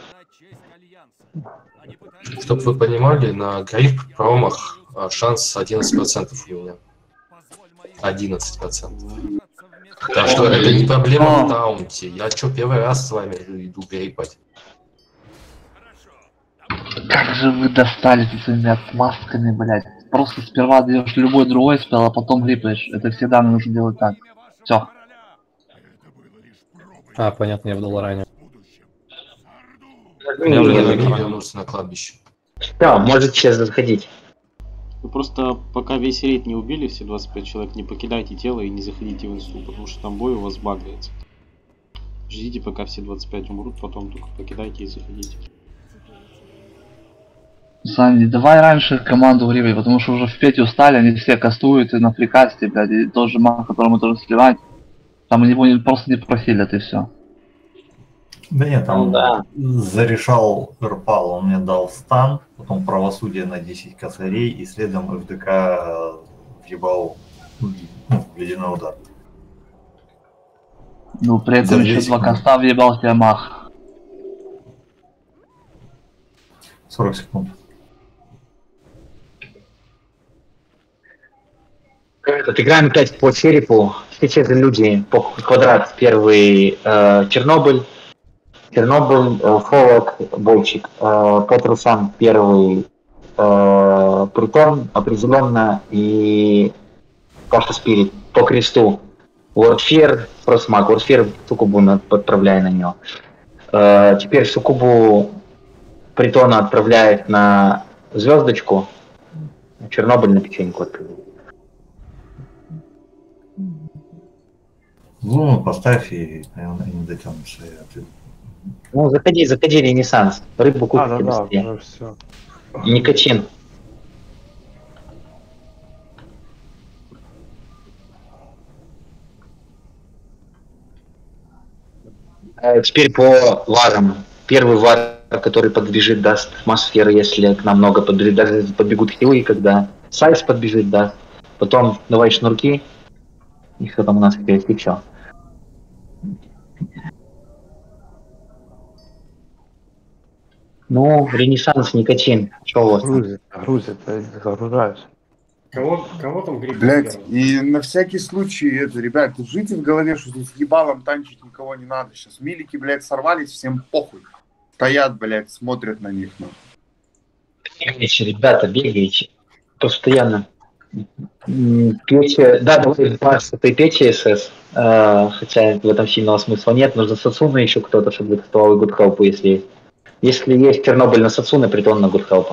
Чтобы вы понимали, на грипп промах а, шанс одиннадцать процентов у меня. одиннадцать процентов. Так что это не проблема в таунте. Я что, первый раз с вами иду гриппать? Как же вы достали со своими отмазками, блядь. Просто сперва даешь любой другой спел, а потом гриппаешь. Это всегда нужно делать так. Все. А, понятно, я вдал ранее. Я вернулся на кладбище. Да, можете сейчас заходить. Вы просто пока весь рейд не убили, все двадцать пять человек, не покидайте тело и не заходите в инсту, потому что там бой у вас багается. Ждите, пока все двадцать пять умрут, потом только покидайте и заходите. Санди, давай раньше команду грипай, потому что уже в Пете устали, они все кастуют и на фрикасте, блядь, и тот же маг, который мы тоже сливать. Там его не, просто не просилят и все. Да нет, там Ну да. зарешал Ирпал, он мне дал стан, потом правосудие на десять косарей и следом эф дэ ка въебал, ну, в ледяной удар. Ну, при этом За еще десять два минут. коста въебал тебе маг. сорок секунд. Отыграем опять по черепу. Все те же люди по квадрат. Первый э, Чернобыль. Чернобыль, э, Фолок, Бойчик. Э, Петрусан первый э, Притон определенно и Паша Спирит по кресту. Уордфир, Фросмаг. Уордфир Сукубу отправляй на него. Э, теперь Сукубу Притона отправляет на звездочку. Чернобыль на печеньку отправляет. Ну, поставь и, наверное, не дотянешься. Ну, заходи, заходи, Ренессанс. Рыбу купите А, да, да, быстрее. уже все. Никотин. Э, Теперь по варам. Первый вар, который подбежит, даст атмосферу, если к нам много подбежит, даже если подбегут хилы, когда Сайс подбежит, даст. Потом давай шнурки. И что там у нас опять, и все. Ну, Ренессанс, никотин. Что у вас? Грузит, грузит, загружаюсь. Кого, кого там грипп? Блять, и на всякий случай, это, ребят, держите в голове, что тут с ебалом танчить никого не надо. Сейчас милики, блядь, сорвались, всем похуй. Стоят, блядь, смотрят на них, нахуй. Бегайте, ребята, бегайте. Постоянно. М, Пейте, да, давай, Паш, ты пейте СС, э, хотя в этом сильного смысла нет, нужно Сацуна еще кто-то, чтобы диктовал и Гудхелпу, если есть. Если есть Чернобыль на Сацуна, притон на Гудхелпа.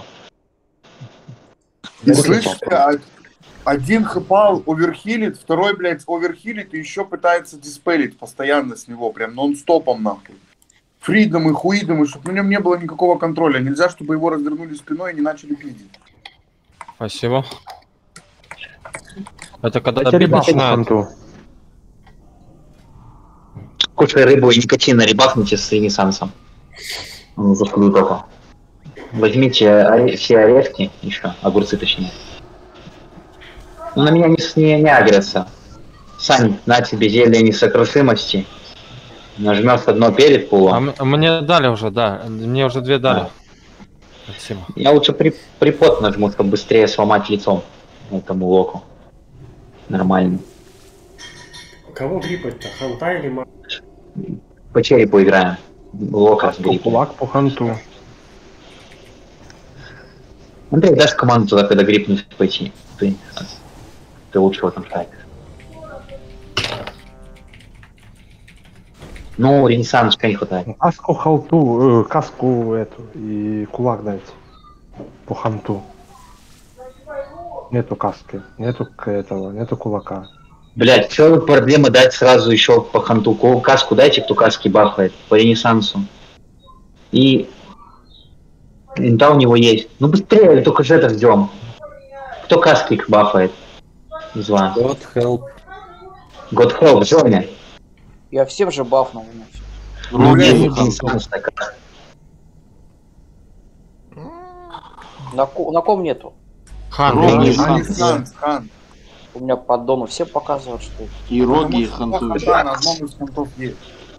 И слышите, а- один хэпал оверхилит, второй, блядь, оверхилит и еще пытается диспелить постоянно с него, прям нон-стопом, нахуй. Фридом и хуидом, и чтобы на нем не было никакого контроля. Нельзя, чтобы его развернули спиной и не начали пиздить. Спасибо. Это когда Дайте бит ребаху начинает. ханту. Кушай рыбу и никотин, ребахните с Ренессансом. Не заходи только. Возьмите оре- все орешки, еще, огурцы точнее. Ну, на меня не, с- не, не агрятся. Сань, на тебе зелье несокрушимости. Нажмешь одно перед А пулом. м- мне дали уже, да. Мне уже две дали. Спасибо. Я лучше при, припод нажму, чтобы быстрее сломать лицом этому локу. Нормально. Кого гриппать-то? Ханта или маг? По черепу играем. Лока с гриппом. Кулак по ханту. Андрей, дашь команду туда, когда грипнуть пойти. Ты, ты лучше в этом станешь. Ну, Ренессанс, что не хватает. Каску халту, э, каску эту и кулак дайте. По ханту. Нету каски, нету к- этого, нету кулака. Блять, что проблема дать сразу еще по ханту? Ку- Каску дайте, кто каски бахает. По Ренессансу. И инта у него есть. Ну быстрее, только же это ждем. Кто каски бахает? Из вас. God help. God help, Женя. Я всем же бафнул. Ну нет, Ренессанс на каске. На, ко- на ком нету? Хан, Ну, Ренессанс. Ренессанс, хан. У меня под домом все показывают, что... И роги, и хантуют. Да, на одном из контов есть.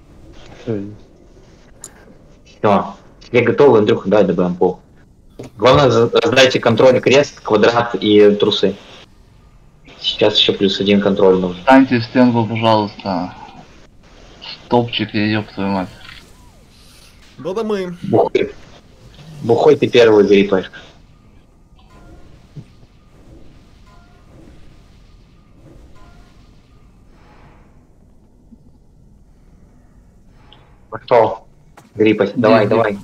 Все. Я готов, Андрюха, дай добавим пол. Главное, раздайте контроль крест, квадрат и трусы. Сейчас еще плюс один контроль нужен. Встаньте в стенку, пожалуйста. Стопчик, я ёб твою мать. Да-да мы. Бухой. Бухой ты первый бери, Пашка. Пошел. Гриппа, давай, давай.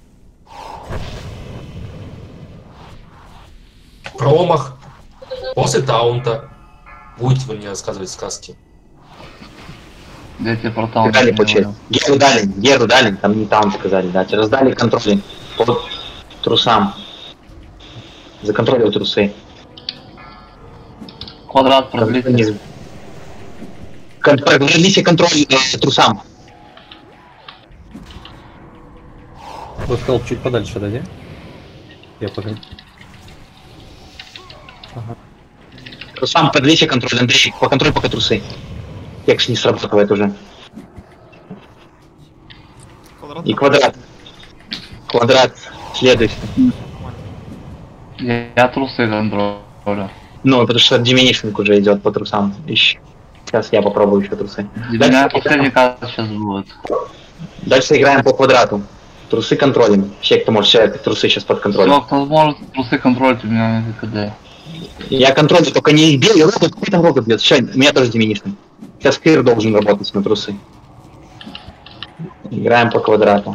Промах. После таунта. Будете вы мне рассказывать сказки. Я тебе про таунт Дали не по честь. говорил. Геру дали, Геру дали, там не таунт сказали, да. Тебе раздали контроль по трусам. Законтролил трусы. Квадрат продлите. Продлите контроль э, трусам. Вы сказал чуть подальше, да, не? Я понял. Ага. Трусам продлите контроль, Андрей, по контролю пока трусы. Текст не срабатывает уже. Квадрат. И квадрат. Квадрат следующий. Я, я трусы контролю. Ну, потому что диминишинг уже идет по трусам. Ищ. Сейчас я попробую еще трусы. Для меня последний кадр сейчас будет. Дальше играем по квадрату. Трусы контролем. Все, кто может, все трусы сейчас под контролем. Все, кто может, трусы контролить, у меня не КД. Я контролю, только не их бей, и робот, какой-то робот бьет. Все, у меня тоже диминишинг. Сейчас Кир должен работать на трусы. Играем по квадрату.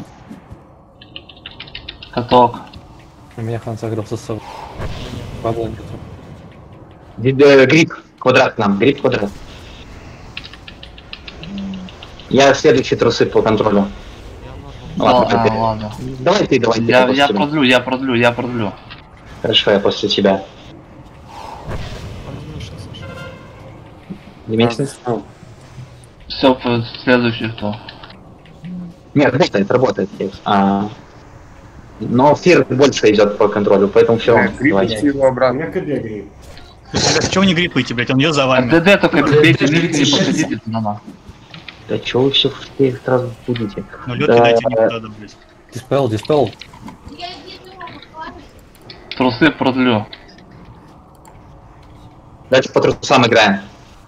Каток. У меня хан согрелся с собой. Бабло нету. Грипп, квадрат к нам, грипп, квадрат. Я следующие трусы по контролю. Ладно, а, ладно. Давай ты, давай ты. Я, я продлю, я продлю, я продлю. Хорошо, я после тебя. Диминишинг? Все, следующий кто? Нет, работает, работает. А, но фир больше идет по контролю, поэтому все. Гриппите его обратно. У меня КД грипп. Ребята, чего вы не гриппаете, блядь? Он идет за А вами. ДД только бейте, милите и подходите туда на. Да чё вы все сразу будете? Ну лед Да. кидайте не надо, блядь. Диспел, диспел. Трусы продлю. Давайте по трусам играем.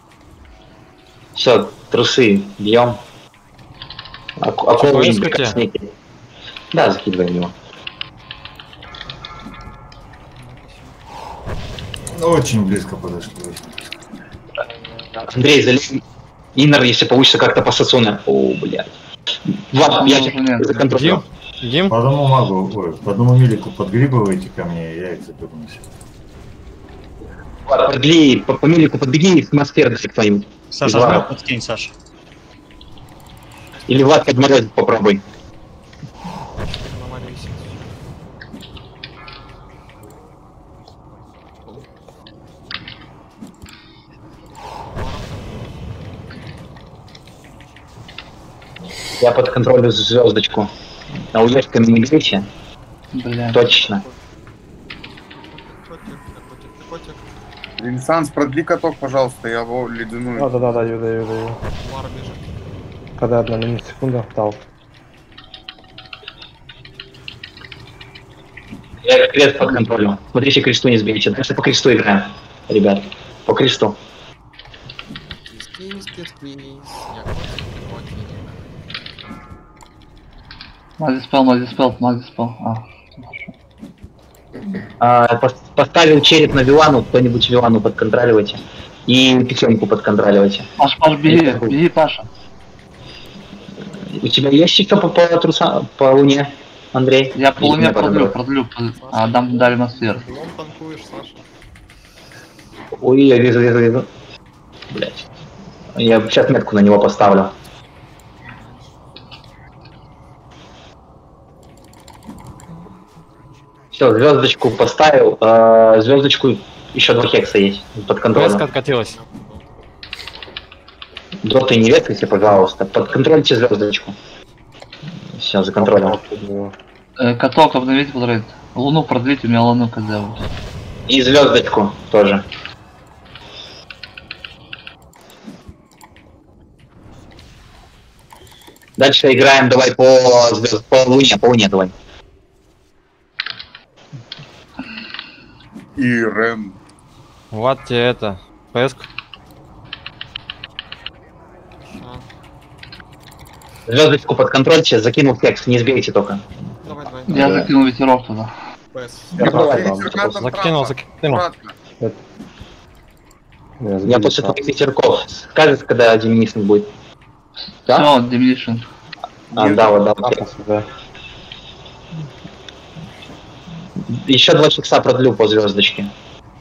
Все, трусы бьем. Аккуратно. Да, закидываем его. Очень близко подошли. Андрей, залей иннер, если получится как-то по Сацуне. О, блядь. Влад, я тебя законтролирую. Дим? По одному магу, ой, по одному милику подгрибывайте ко мне, я их заберу на себя. Влад, подли, по, по милику подбеги и атмосферу дай кто-нибудь. Саша, Влад. знак подкинь, Саша. Или Влад подморозить попробуй. Я под контролем звездочку. А уехками не грейте? Бля. Точно. Ренессанс, продли каток, пожалуйста, я его ледяную. Да, да, да, даю, даю, даю. Когда одна минута секунда дал. Я крест под контролем. Смотрите, кресту не сбейте. Дальше по кресту играем, ребят. По кресту. Мазиспел, мазиспел, мазиспел. А. А, пос- поставил череп на Вилану, кто-нибудь Вилану подконтроливайте. И пятерку подконтроливайте. Паш, Паш, беги, беги, Паша. У тебя есть еще по, по, труса, по луне, Андрей? Я по Или луне мне продлю, подобрать? продлю. А, дам дали атмосферу. Лом танкуешь, Саша. Ой, я вижу, вижу, вижу. Блять. Я сейчас метку на него поставлю. Все, звездочку поставил. Э, звездочку еще два хекса есть под контролем. Веска откатилась. Доты не веткайте, пожалуйста. Подконтрольте звездочку. Все, за контролем. Э, каток обновить, продлить. Луну продлить, у меня луну КД. И звездочку тоже. Дальше играем давай по, звезд- по луне, по луне давай. Ирен. Вот тебе это. ПС. Звездочку под контроль, сейчас закинул текст, не сбейте только. Давай, давай. Я закинул ветерок туда. ПС. Закинул, закинул. Я после твоих ветерков. Скажешь, когда Деминишн будет? Все, Деминишн. А, да, вот, да, да. Еще два часа продлю по звездочке.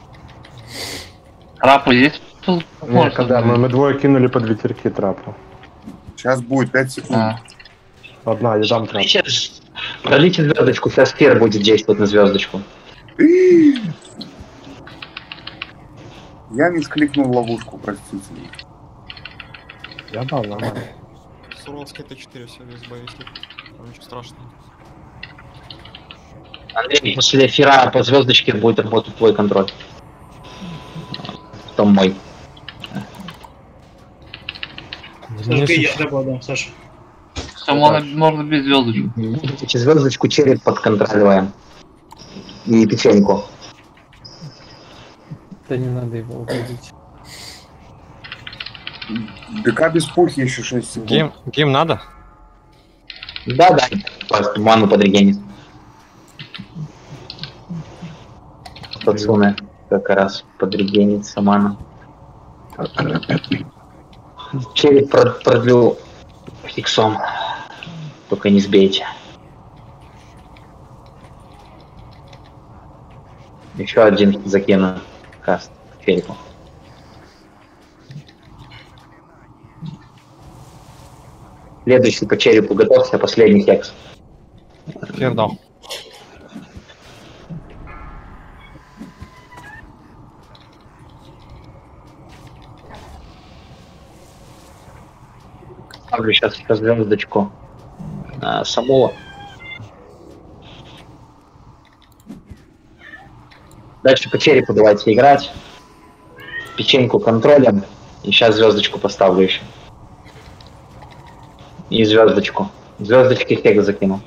Трапу есть? Нет, когда мы, мы двое кинули под ветерки трапу. Сейчас будет пять секунд. А. Одна, я дам трапу. Продлите звездочку, сейчас сфера будет действовать на звездочку. Я не скликнул ловушку, простите. Я дал, нормально. Суровский Т четыре, все, без боевых. Там ничего страшного. Андрей, после эфира по звездочке будет работать твой контроль. Потом мой. Я добавил, да, Саша. Все, можно, можно без звездочку. Звездочку череп подконтролируем. И печеньку. Да не надо его уводить. ДК без пухи еще шесть секунд. Гим, гим надо? Да, да. Просто ману подрегенит. Пацаны, как раз подрегенится мана. Череп прод- продлю фиксом. Только не сбейте. Еще один закину каст к черепу. Следующий по черепу готовься, последний хекс. Фердал. Ставлю сейчас звездочку на самого. Дальше по черепу давайте играть. Печеньку контролем. И сейчас звездочку поставлю еще. И звездочку. Звездочки хек закинул.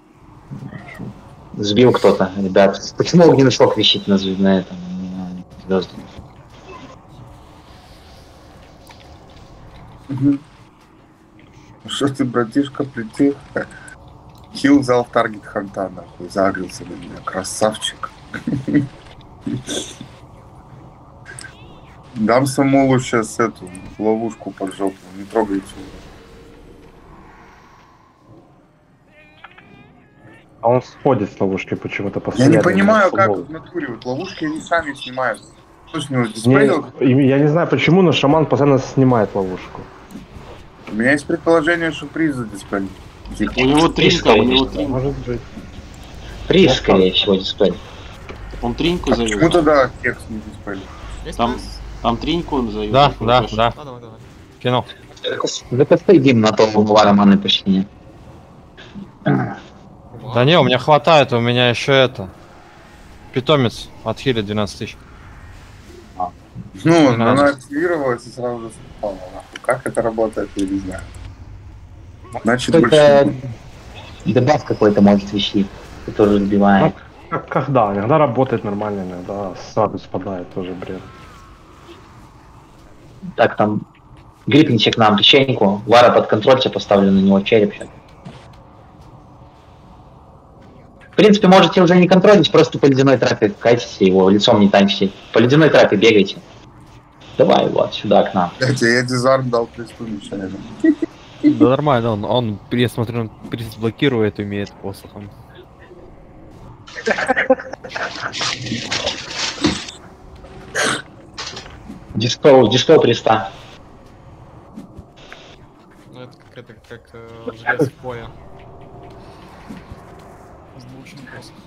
Сбил кто-то, ребят. Почему огненный шок висит на, звезд... на этом звезде? Что ты, братишка, притих? Хил взял в таргет ханта, нахуй, загрелся на меня, красавчик. Дам Самулу сейчас эту ловушку под жопу, не трогайте его. А он сходит с ловушки почему-то Я постоянно. не понимаю, как Самого. в натуре, вот ловушки они сами снимают. Кто с него диспелил? Не, я не знаю почему, но шаман постоянно снимает ловушку. У меня есть предположение, что приз задиспелил. У него тринка, у него тринка. Может быть. Приз, скорее всего, дисплей. Он тринку завел. Почему тогда текст не диспелил? Там, там тринку он завел. Да, такой да, большой. да. давай, давай. Кинул. Закостай дим на том вара маны почти нет. Да не, у меня хватает, у меня еще это. Питомец от хиля двенадцать тысяч. Ну, Не она надо. активировалась и сразу же попала. нахуй. Как это работает, я не знаю. Значит, Какой-то больше... дебаф какой-то может висеть, который сбивает. Как, когда? Иногда работает нормально, иногда сразу спадает, тоже бред. Так, там гриппните к нам печеньку. Вара под контроль, тебе поставлю на него череп сейчас. В принципе, можете уже не контролить, просто по ледяной трапе катите его, лицом не танчите. По ледяной трапе бегайте. Давай вот сюда к нам. Я тебе дизарм дал кресту мечами. Да нормально, он, он я смотрю, он приз блокирует, умеет посохом. Диско, диско приста. Ну это как это, как э, жрец боя. С двуручным посохом.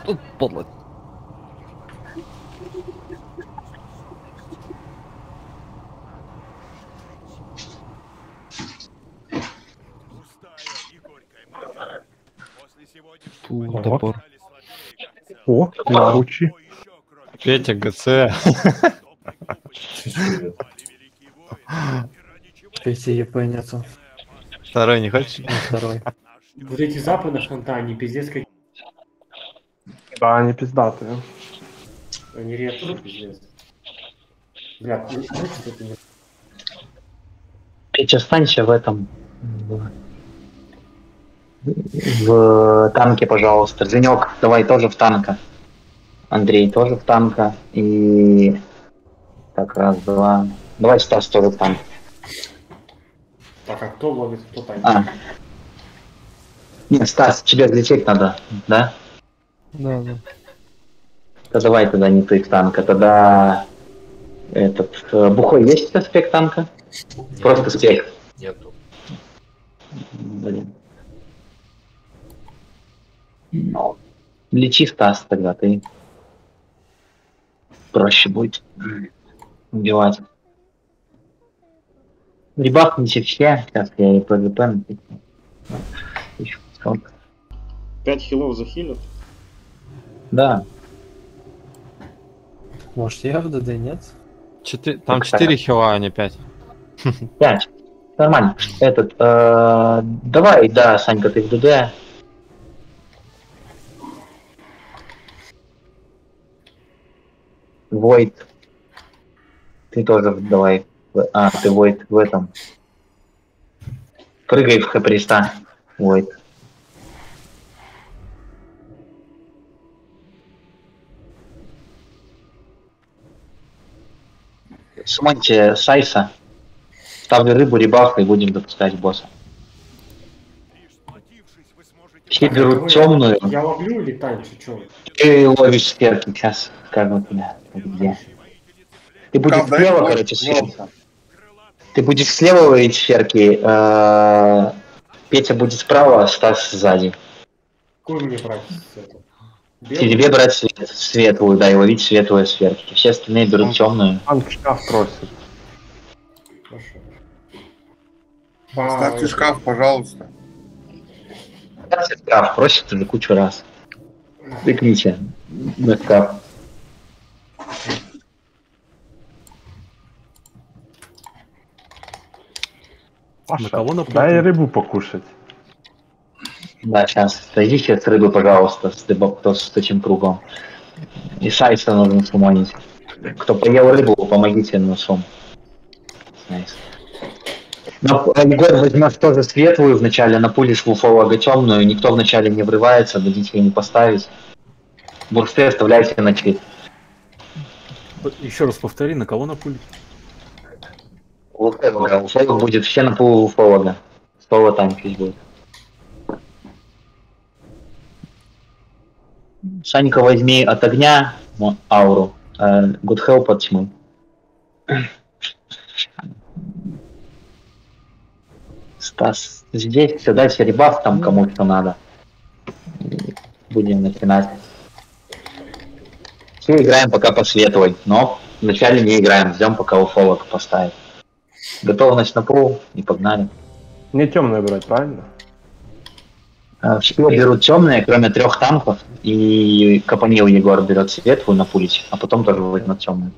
Тут подло. Фу, топор. О, научи. Петя ГЦ. Петя японецу. Второй не хочешь? Ну, второй. Вот эти запы на фонтане, пиздец, как Да, они пиздатые. они редкие, пиздец. Бля, ну, знаете, это не... Петя, останься в этом. В, в танке, пожалуйста. Женек, давай тоже в танка. Андрей тоже в танка. И... Так, раз, два... Давай Стас тоже в танк. Так, а кто ловит, кто танк? А. Нет, Стас, тебе взлететь надо, да? Да, да. Да давай тогда не ты в танка, тогда... Этот... э, Бухой, есть аспект танка? Нет. Просто спек. Нету. Блин. Ну, лечи Стас тогда, ты. Проще будет убивать. Ребахните все, сейчас я и ПВП напишу. Еще сколько? пять хилов захилят. Да. Может, я в ДД нет? Четы- Там Так, четыре так. хила, а не пять. Пять. Нормально. Этот, э, давай, да, Санька, ты в ДД. Войт. Ты тоже давай. в- А, ты Войт в этом. Прыгай в Хаприста. Войт. Смоньте Сайса. Ставлю рыбу, ребаха и будем запускать босса. Все берут темную. Я ловлю или танчу, чё? Ты ловишь сверху, сейчас скажу тебе, где. Ты будешь Кав, дай слева, лов- короче, лов. сверху. Ты будешь слева ловить сферки, э, Петя будет справа, Стас сзади. Какую мне брать? эту? Белую? Тебе брать свет- светлую, да, и ловить светлые сферки. Все остальные берут темную. Танк шкаф просит. Хорошо. Ставьте шкаф, пожалуйста. Шкаф просит уже кучу раз. Тыкните на шкаф. Паша, кого дай наплатил? рыбу покушать. Да, сейчас. Зайдите с рыбы, пожалуйста, с, дебо- кто с этим кругом. И Сайса нужно сумонить. Кто поел рыбу, помогите на сум. Найс. Но, э, Егор, возьмешь тоже светлую вначале, напулишь вуфолога темную, никто вначале не врывается, дадите ему поставить. Бурсты оставляйте на чит. Еще раз повтори, на кого напулить? Вуфолога. Вуфолог будет все на пул вуфолога. Соло танк здесь будет. Санька, возьми от огня мо- ауру. э, Good help от тьмы. Стас, здесь все, дайте ребаф там кому-то надо. Будем начинать. Все играем пока по светлой, но вначале не играем, ждем пока уфолог поставит. Готовность на пул и погнали. Не темную брать, правильно? А, Все берут темные, кроме трех танков, и Капанил Егор берет светлую на пулить, а потом тоже возьмет темную.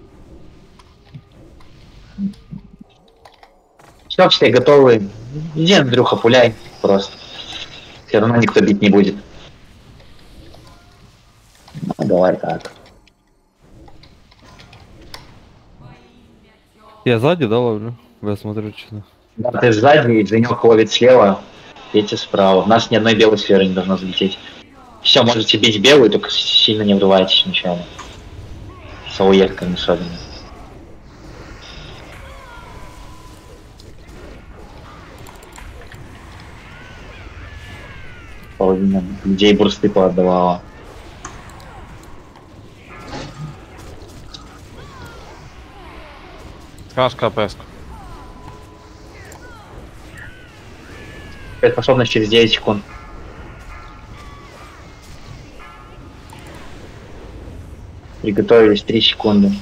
Все, все готовы. Иди, Андрюха, пуляй просто. Все равно никто бить не будет. Ну, давай так. Я сзади, да, ловлю? Я смотрю, что-то. Да, ты сзади, и Женек ловит слева, Петя справа. У нас ни одной белой сферы не должно залететь. Все, можете бить белую, только сильно не врывайтесь вначале. С ауетками особенно. Половина людей бурсты поотдавала. Скажешь КПС. Способность через девять секунд. Приготовились три секунды.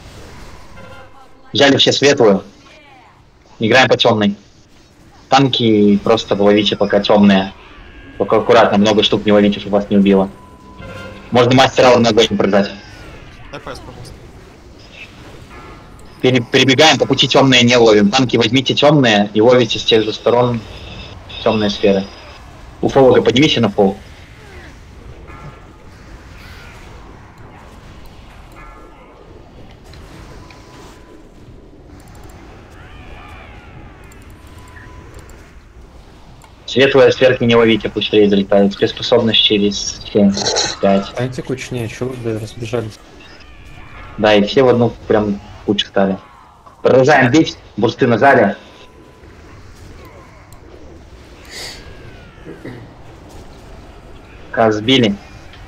Взяли все светлую. Играем по темной. Танки просто ловите пока темные. Только аккуратно, много штук не ловите, чтобы вас не убило. Можно мастера на огонь продать. ДПС, пожалуйста. Пере перебегаем по пути темные не ловим. Танки возьмите темные и ловите с тех же сторон темные сферы. Уфолога поднимите на пол. Светлые сферки не ловите, пусть рейд залетает. Спецспособность через семь, пять. Станьте кучнее, чего вы разбежались? Да, и все в одну прям кучу стали. Продолжаем бить, бурсты нажали. Как сбили.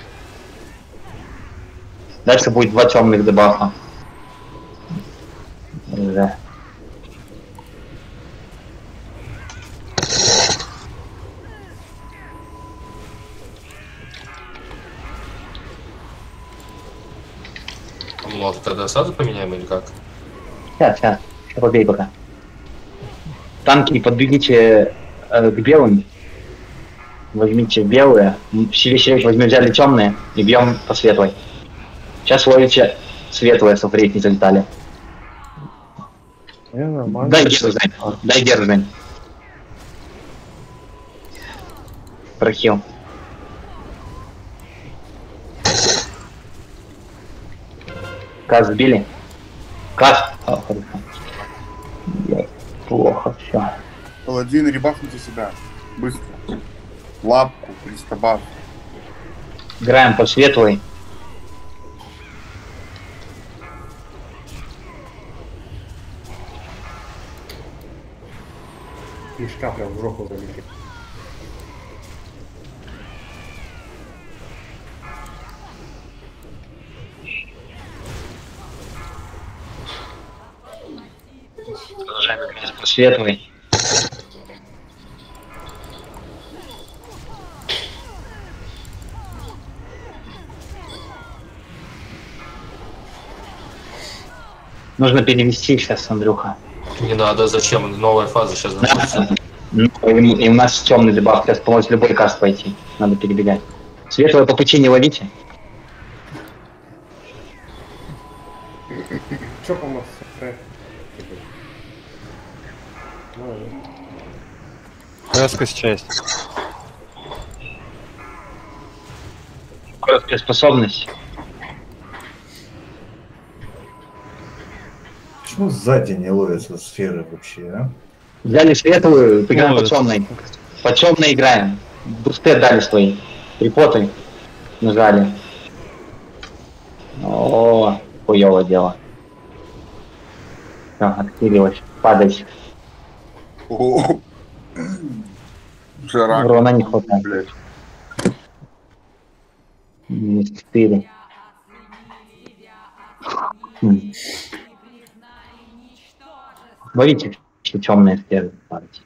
Дальше будет два темных дебафа. Да. Может, тогда сразу поменяем или как? Сейчас, сейчас. Побей пока. Танки подбегите э, к белым. Возьмите белые. Силе силе возьмем, взяли темные и бьем по светлой. Сейчас ловите светлые, чтобы рейд не залетали. Дай геру, Жень. Дай геру, Жень. Прохил. Каз сбили? Каз? О, хорошо. Блять, плохо все. Паладин, ребахните себя. Быстро. Лапку, пристабав. Играем по светлой. Мешка прям в жопу залетит. Продолжаем играть по светлой. Нужно перевести сейчас, Андрюха. Не надо, зачем? Новая фаза сейчас заходится. Ну, и, и у нас темный дебаф, сейчас поможет любой каст пойти. Надо перебегать. Светлое по пути не ловите. Чё помочь? Резкость часть. Короткая способность. Почему сзади не ловятся сферы вообще, а? Взяли светлую, играем по темной. По темной играем. Бусты дали свои. Трипоты нажали. О, хуёво дело. Все, открылось. Падать. Жара. Урона не хватает. Блять. Минус четыре. Хм. Ловите, что темные сферы падать.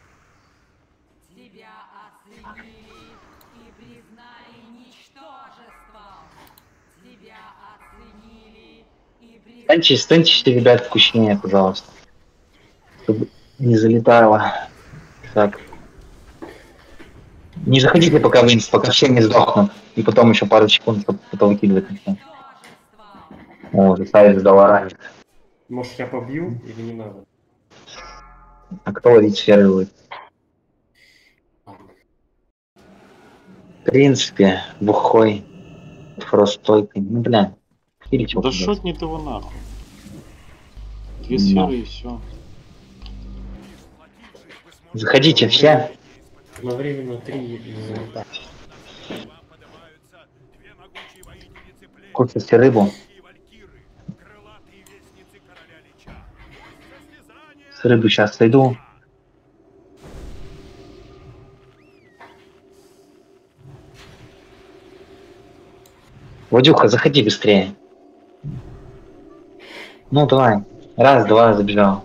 Станьте, станьте, ребят, кучнее, пожалуйста. Чтобы не залетало. Так. Не заходите пока в инс, пока все не сдохнут. И потом еще пару секунд, чтобы потом выкидывать начнем. О, уже Сайт сдала ранее. Может, я побью или не надо? А кто ловить сферы будет? В принципе, бухой, фростойкой. Ну, бля. Да шотнет его нахуй. Две сферы и все. Заходите все. Одновременно три не залетают. Кушайте рыбу. С рыбы сейчас сойду. Вадюха, заходи быстрее. Ну давай. Раз, два, забежал.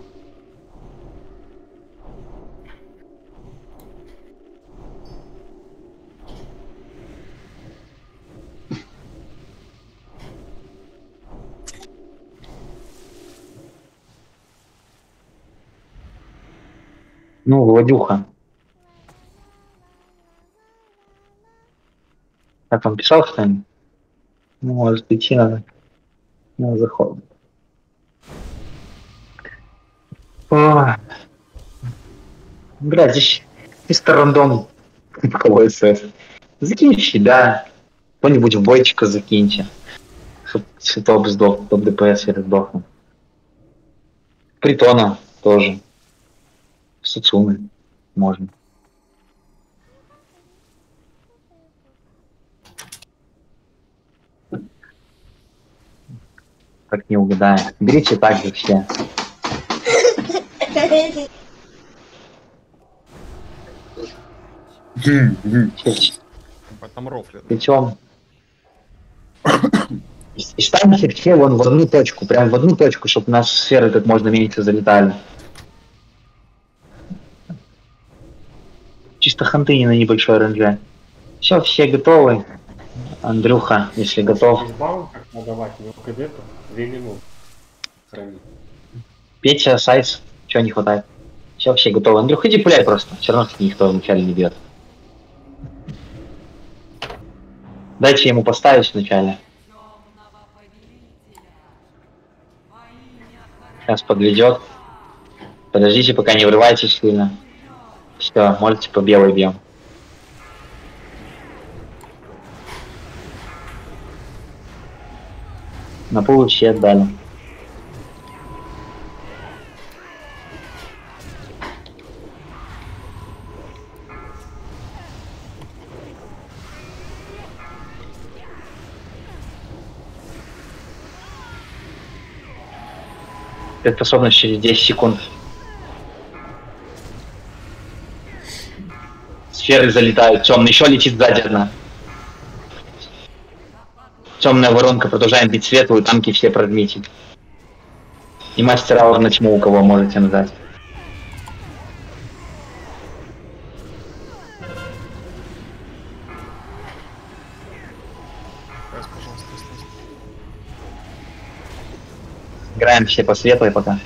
Ну, Владюха. Как он писал что-нибудь? Ну, может идти надо. Ну, заход. О. Бля, здесь чисто рандом. Кого СС. Закиньте, да. Кто-нибудь в бойчика закиньте. Чтоб топ сдох, топ ДПС я сдохну. Притона тоже. Суцуны можно. Так не угадаем. Берите так же все. Там рофлит. Причем и станьте все вон в одну точку, прям в одну точку, чтобы наши сферы как можно меньше залетали. Чисто ханты на небольшой ренже. Все, все готовы. Андрюха, если готов. Избаву как надавать, но КД-то две минуты хранить. Петя, Сайс, чего не хватает? Все, все готовы. Андрюха, иди пуляй просто. Все равно никто вначале не бьет. Дайте ему поставить вначале. Сейчас подведет. Подождите, пока не врывайтесь сильно. Все, можете по белой бьем. На пол все отдали. Способность через десять секунд. Сферы залетают. Темный еще летит сзади одна. Темная воронка. Продолжаем бить светлую. Танки все продмите. И мастера на тьму, у кого можете назвать. Играем все по светлой пока.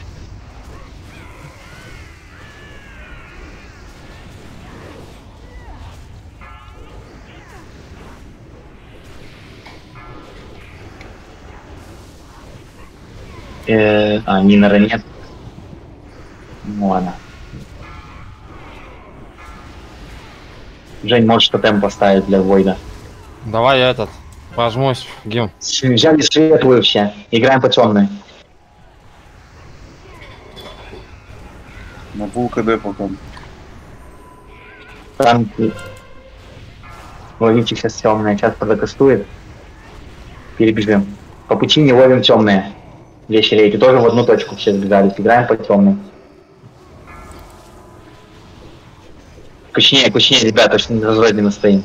Э, а, Минора нет. Ну ладно. Жень, можешь тотем поставить для Войда. Давай я этот, пожмусь, гим. Взяли светлую все. Играем по темной. На пул КД потом. Танки. Ловите сейчас темные. Сейчас продокастует. Перебежим. По пути не ловим темные. Вещи рейки тоже в одну точку все сбегались. Играем по темной. Кучнее, кучнее, ребята, что не разрозненно стоим.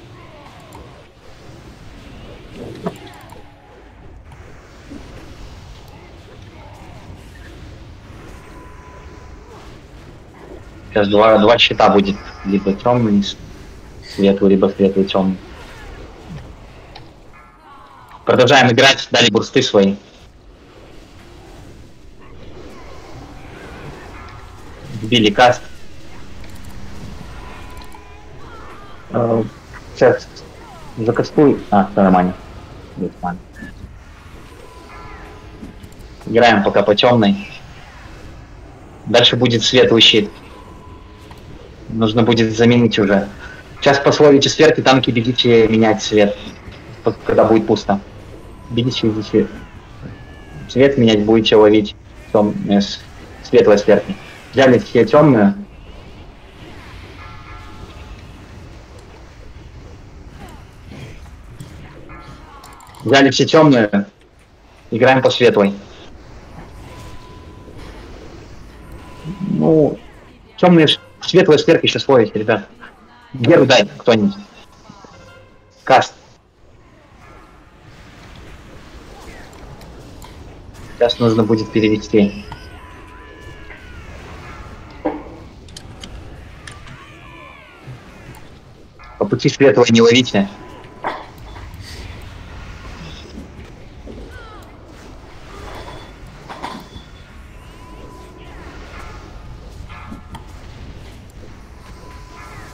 Сейчас два, два щита будет. Либо темный, светлый, либо светлый, темный. Продолжаем играть, дали бурсты свои. Вбили каст. Сейчас закастуй. А, все нормально. Играем пока по темной. Дальше будет светлый щит. Нужно будет заменить уже. Сейчас пословите сверху, танки бегите менять цвет, когда будет пусто. Бегите, бегите. Цвет менять будете ловить. Тем, э, светлой сверху. Взяли все темную. Взяли все темную. Играем по светлой. Ну, темные, светлые сверху сейчас ловите, ребят. Геру дай кто-нибудь. Каст. Сейчас нужно будет перевести. По пути светлого не ловите.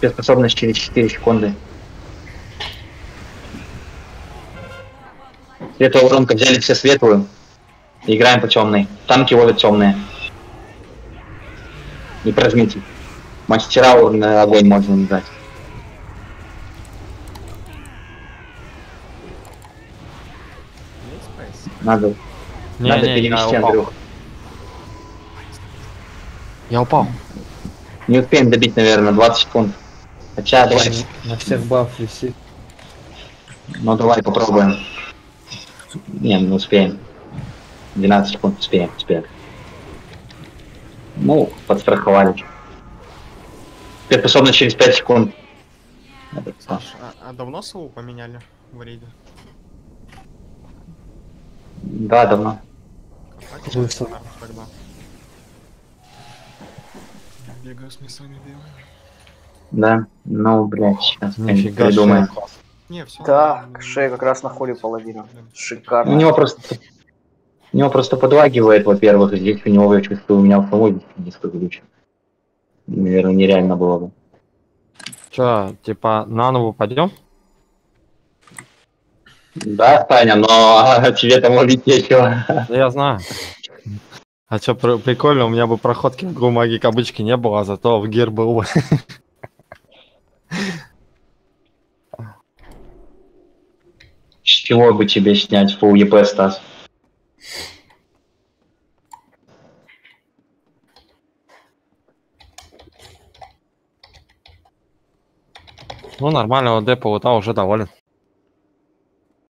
Спецспособность через четыре секунды. Светлая воронка, взяли все светлую. Играем по темной. Танки ловят темные. Не прожмите. Мастера на огонь можно не дать. Надо, Не, надо не, перевести, я упал. Андрюх. Я упал. Не успеем добить, наверное, двадцать секунд. Хотя, давай. На всех баф висит. Ну, давай попробуем. Не, не успеем. двенадцать секунд успеем, успеем. Ну, подстраховали. Спецспособность через пять секунд. Саш, а, а давно СУ поменяли в рейде? Да, давно. Высо. А, тогда. Бегаю с мясами белыми. Да, ну, блядь, сейчас Нифига придумаем. себе. Не, все. Да, шея как раз на холе половина. Шикарно. У него просто... У него просто подлагивает, во-первых, и здесь у него, я чувствую, у меня у самого низко глючит. Наверное, нереально было бы. Че, типа, на нову пойдем? Да, Саня, но тебе там ловить нечего. Да я знаю. А чё, при- прикольно, у меня бы проходки в игру магии кабычки не было, а зато в гир был бы. С чего бы тебе снять фулл ЕП, Стас? Ну, нормального депа, вот, а уже доволен.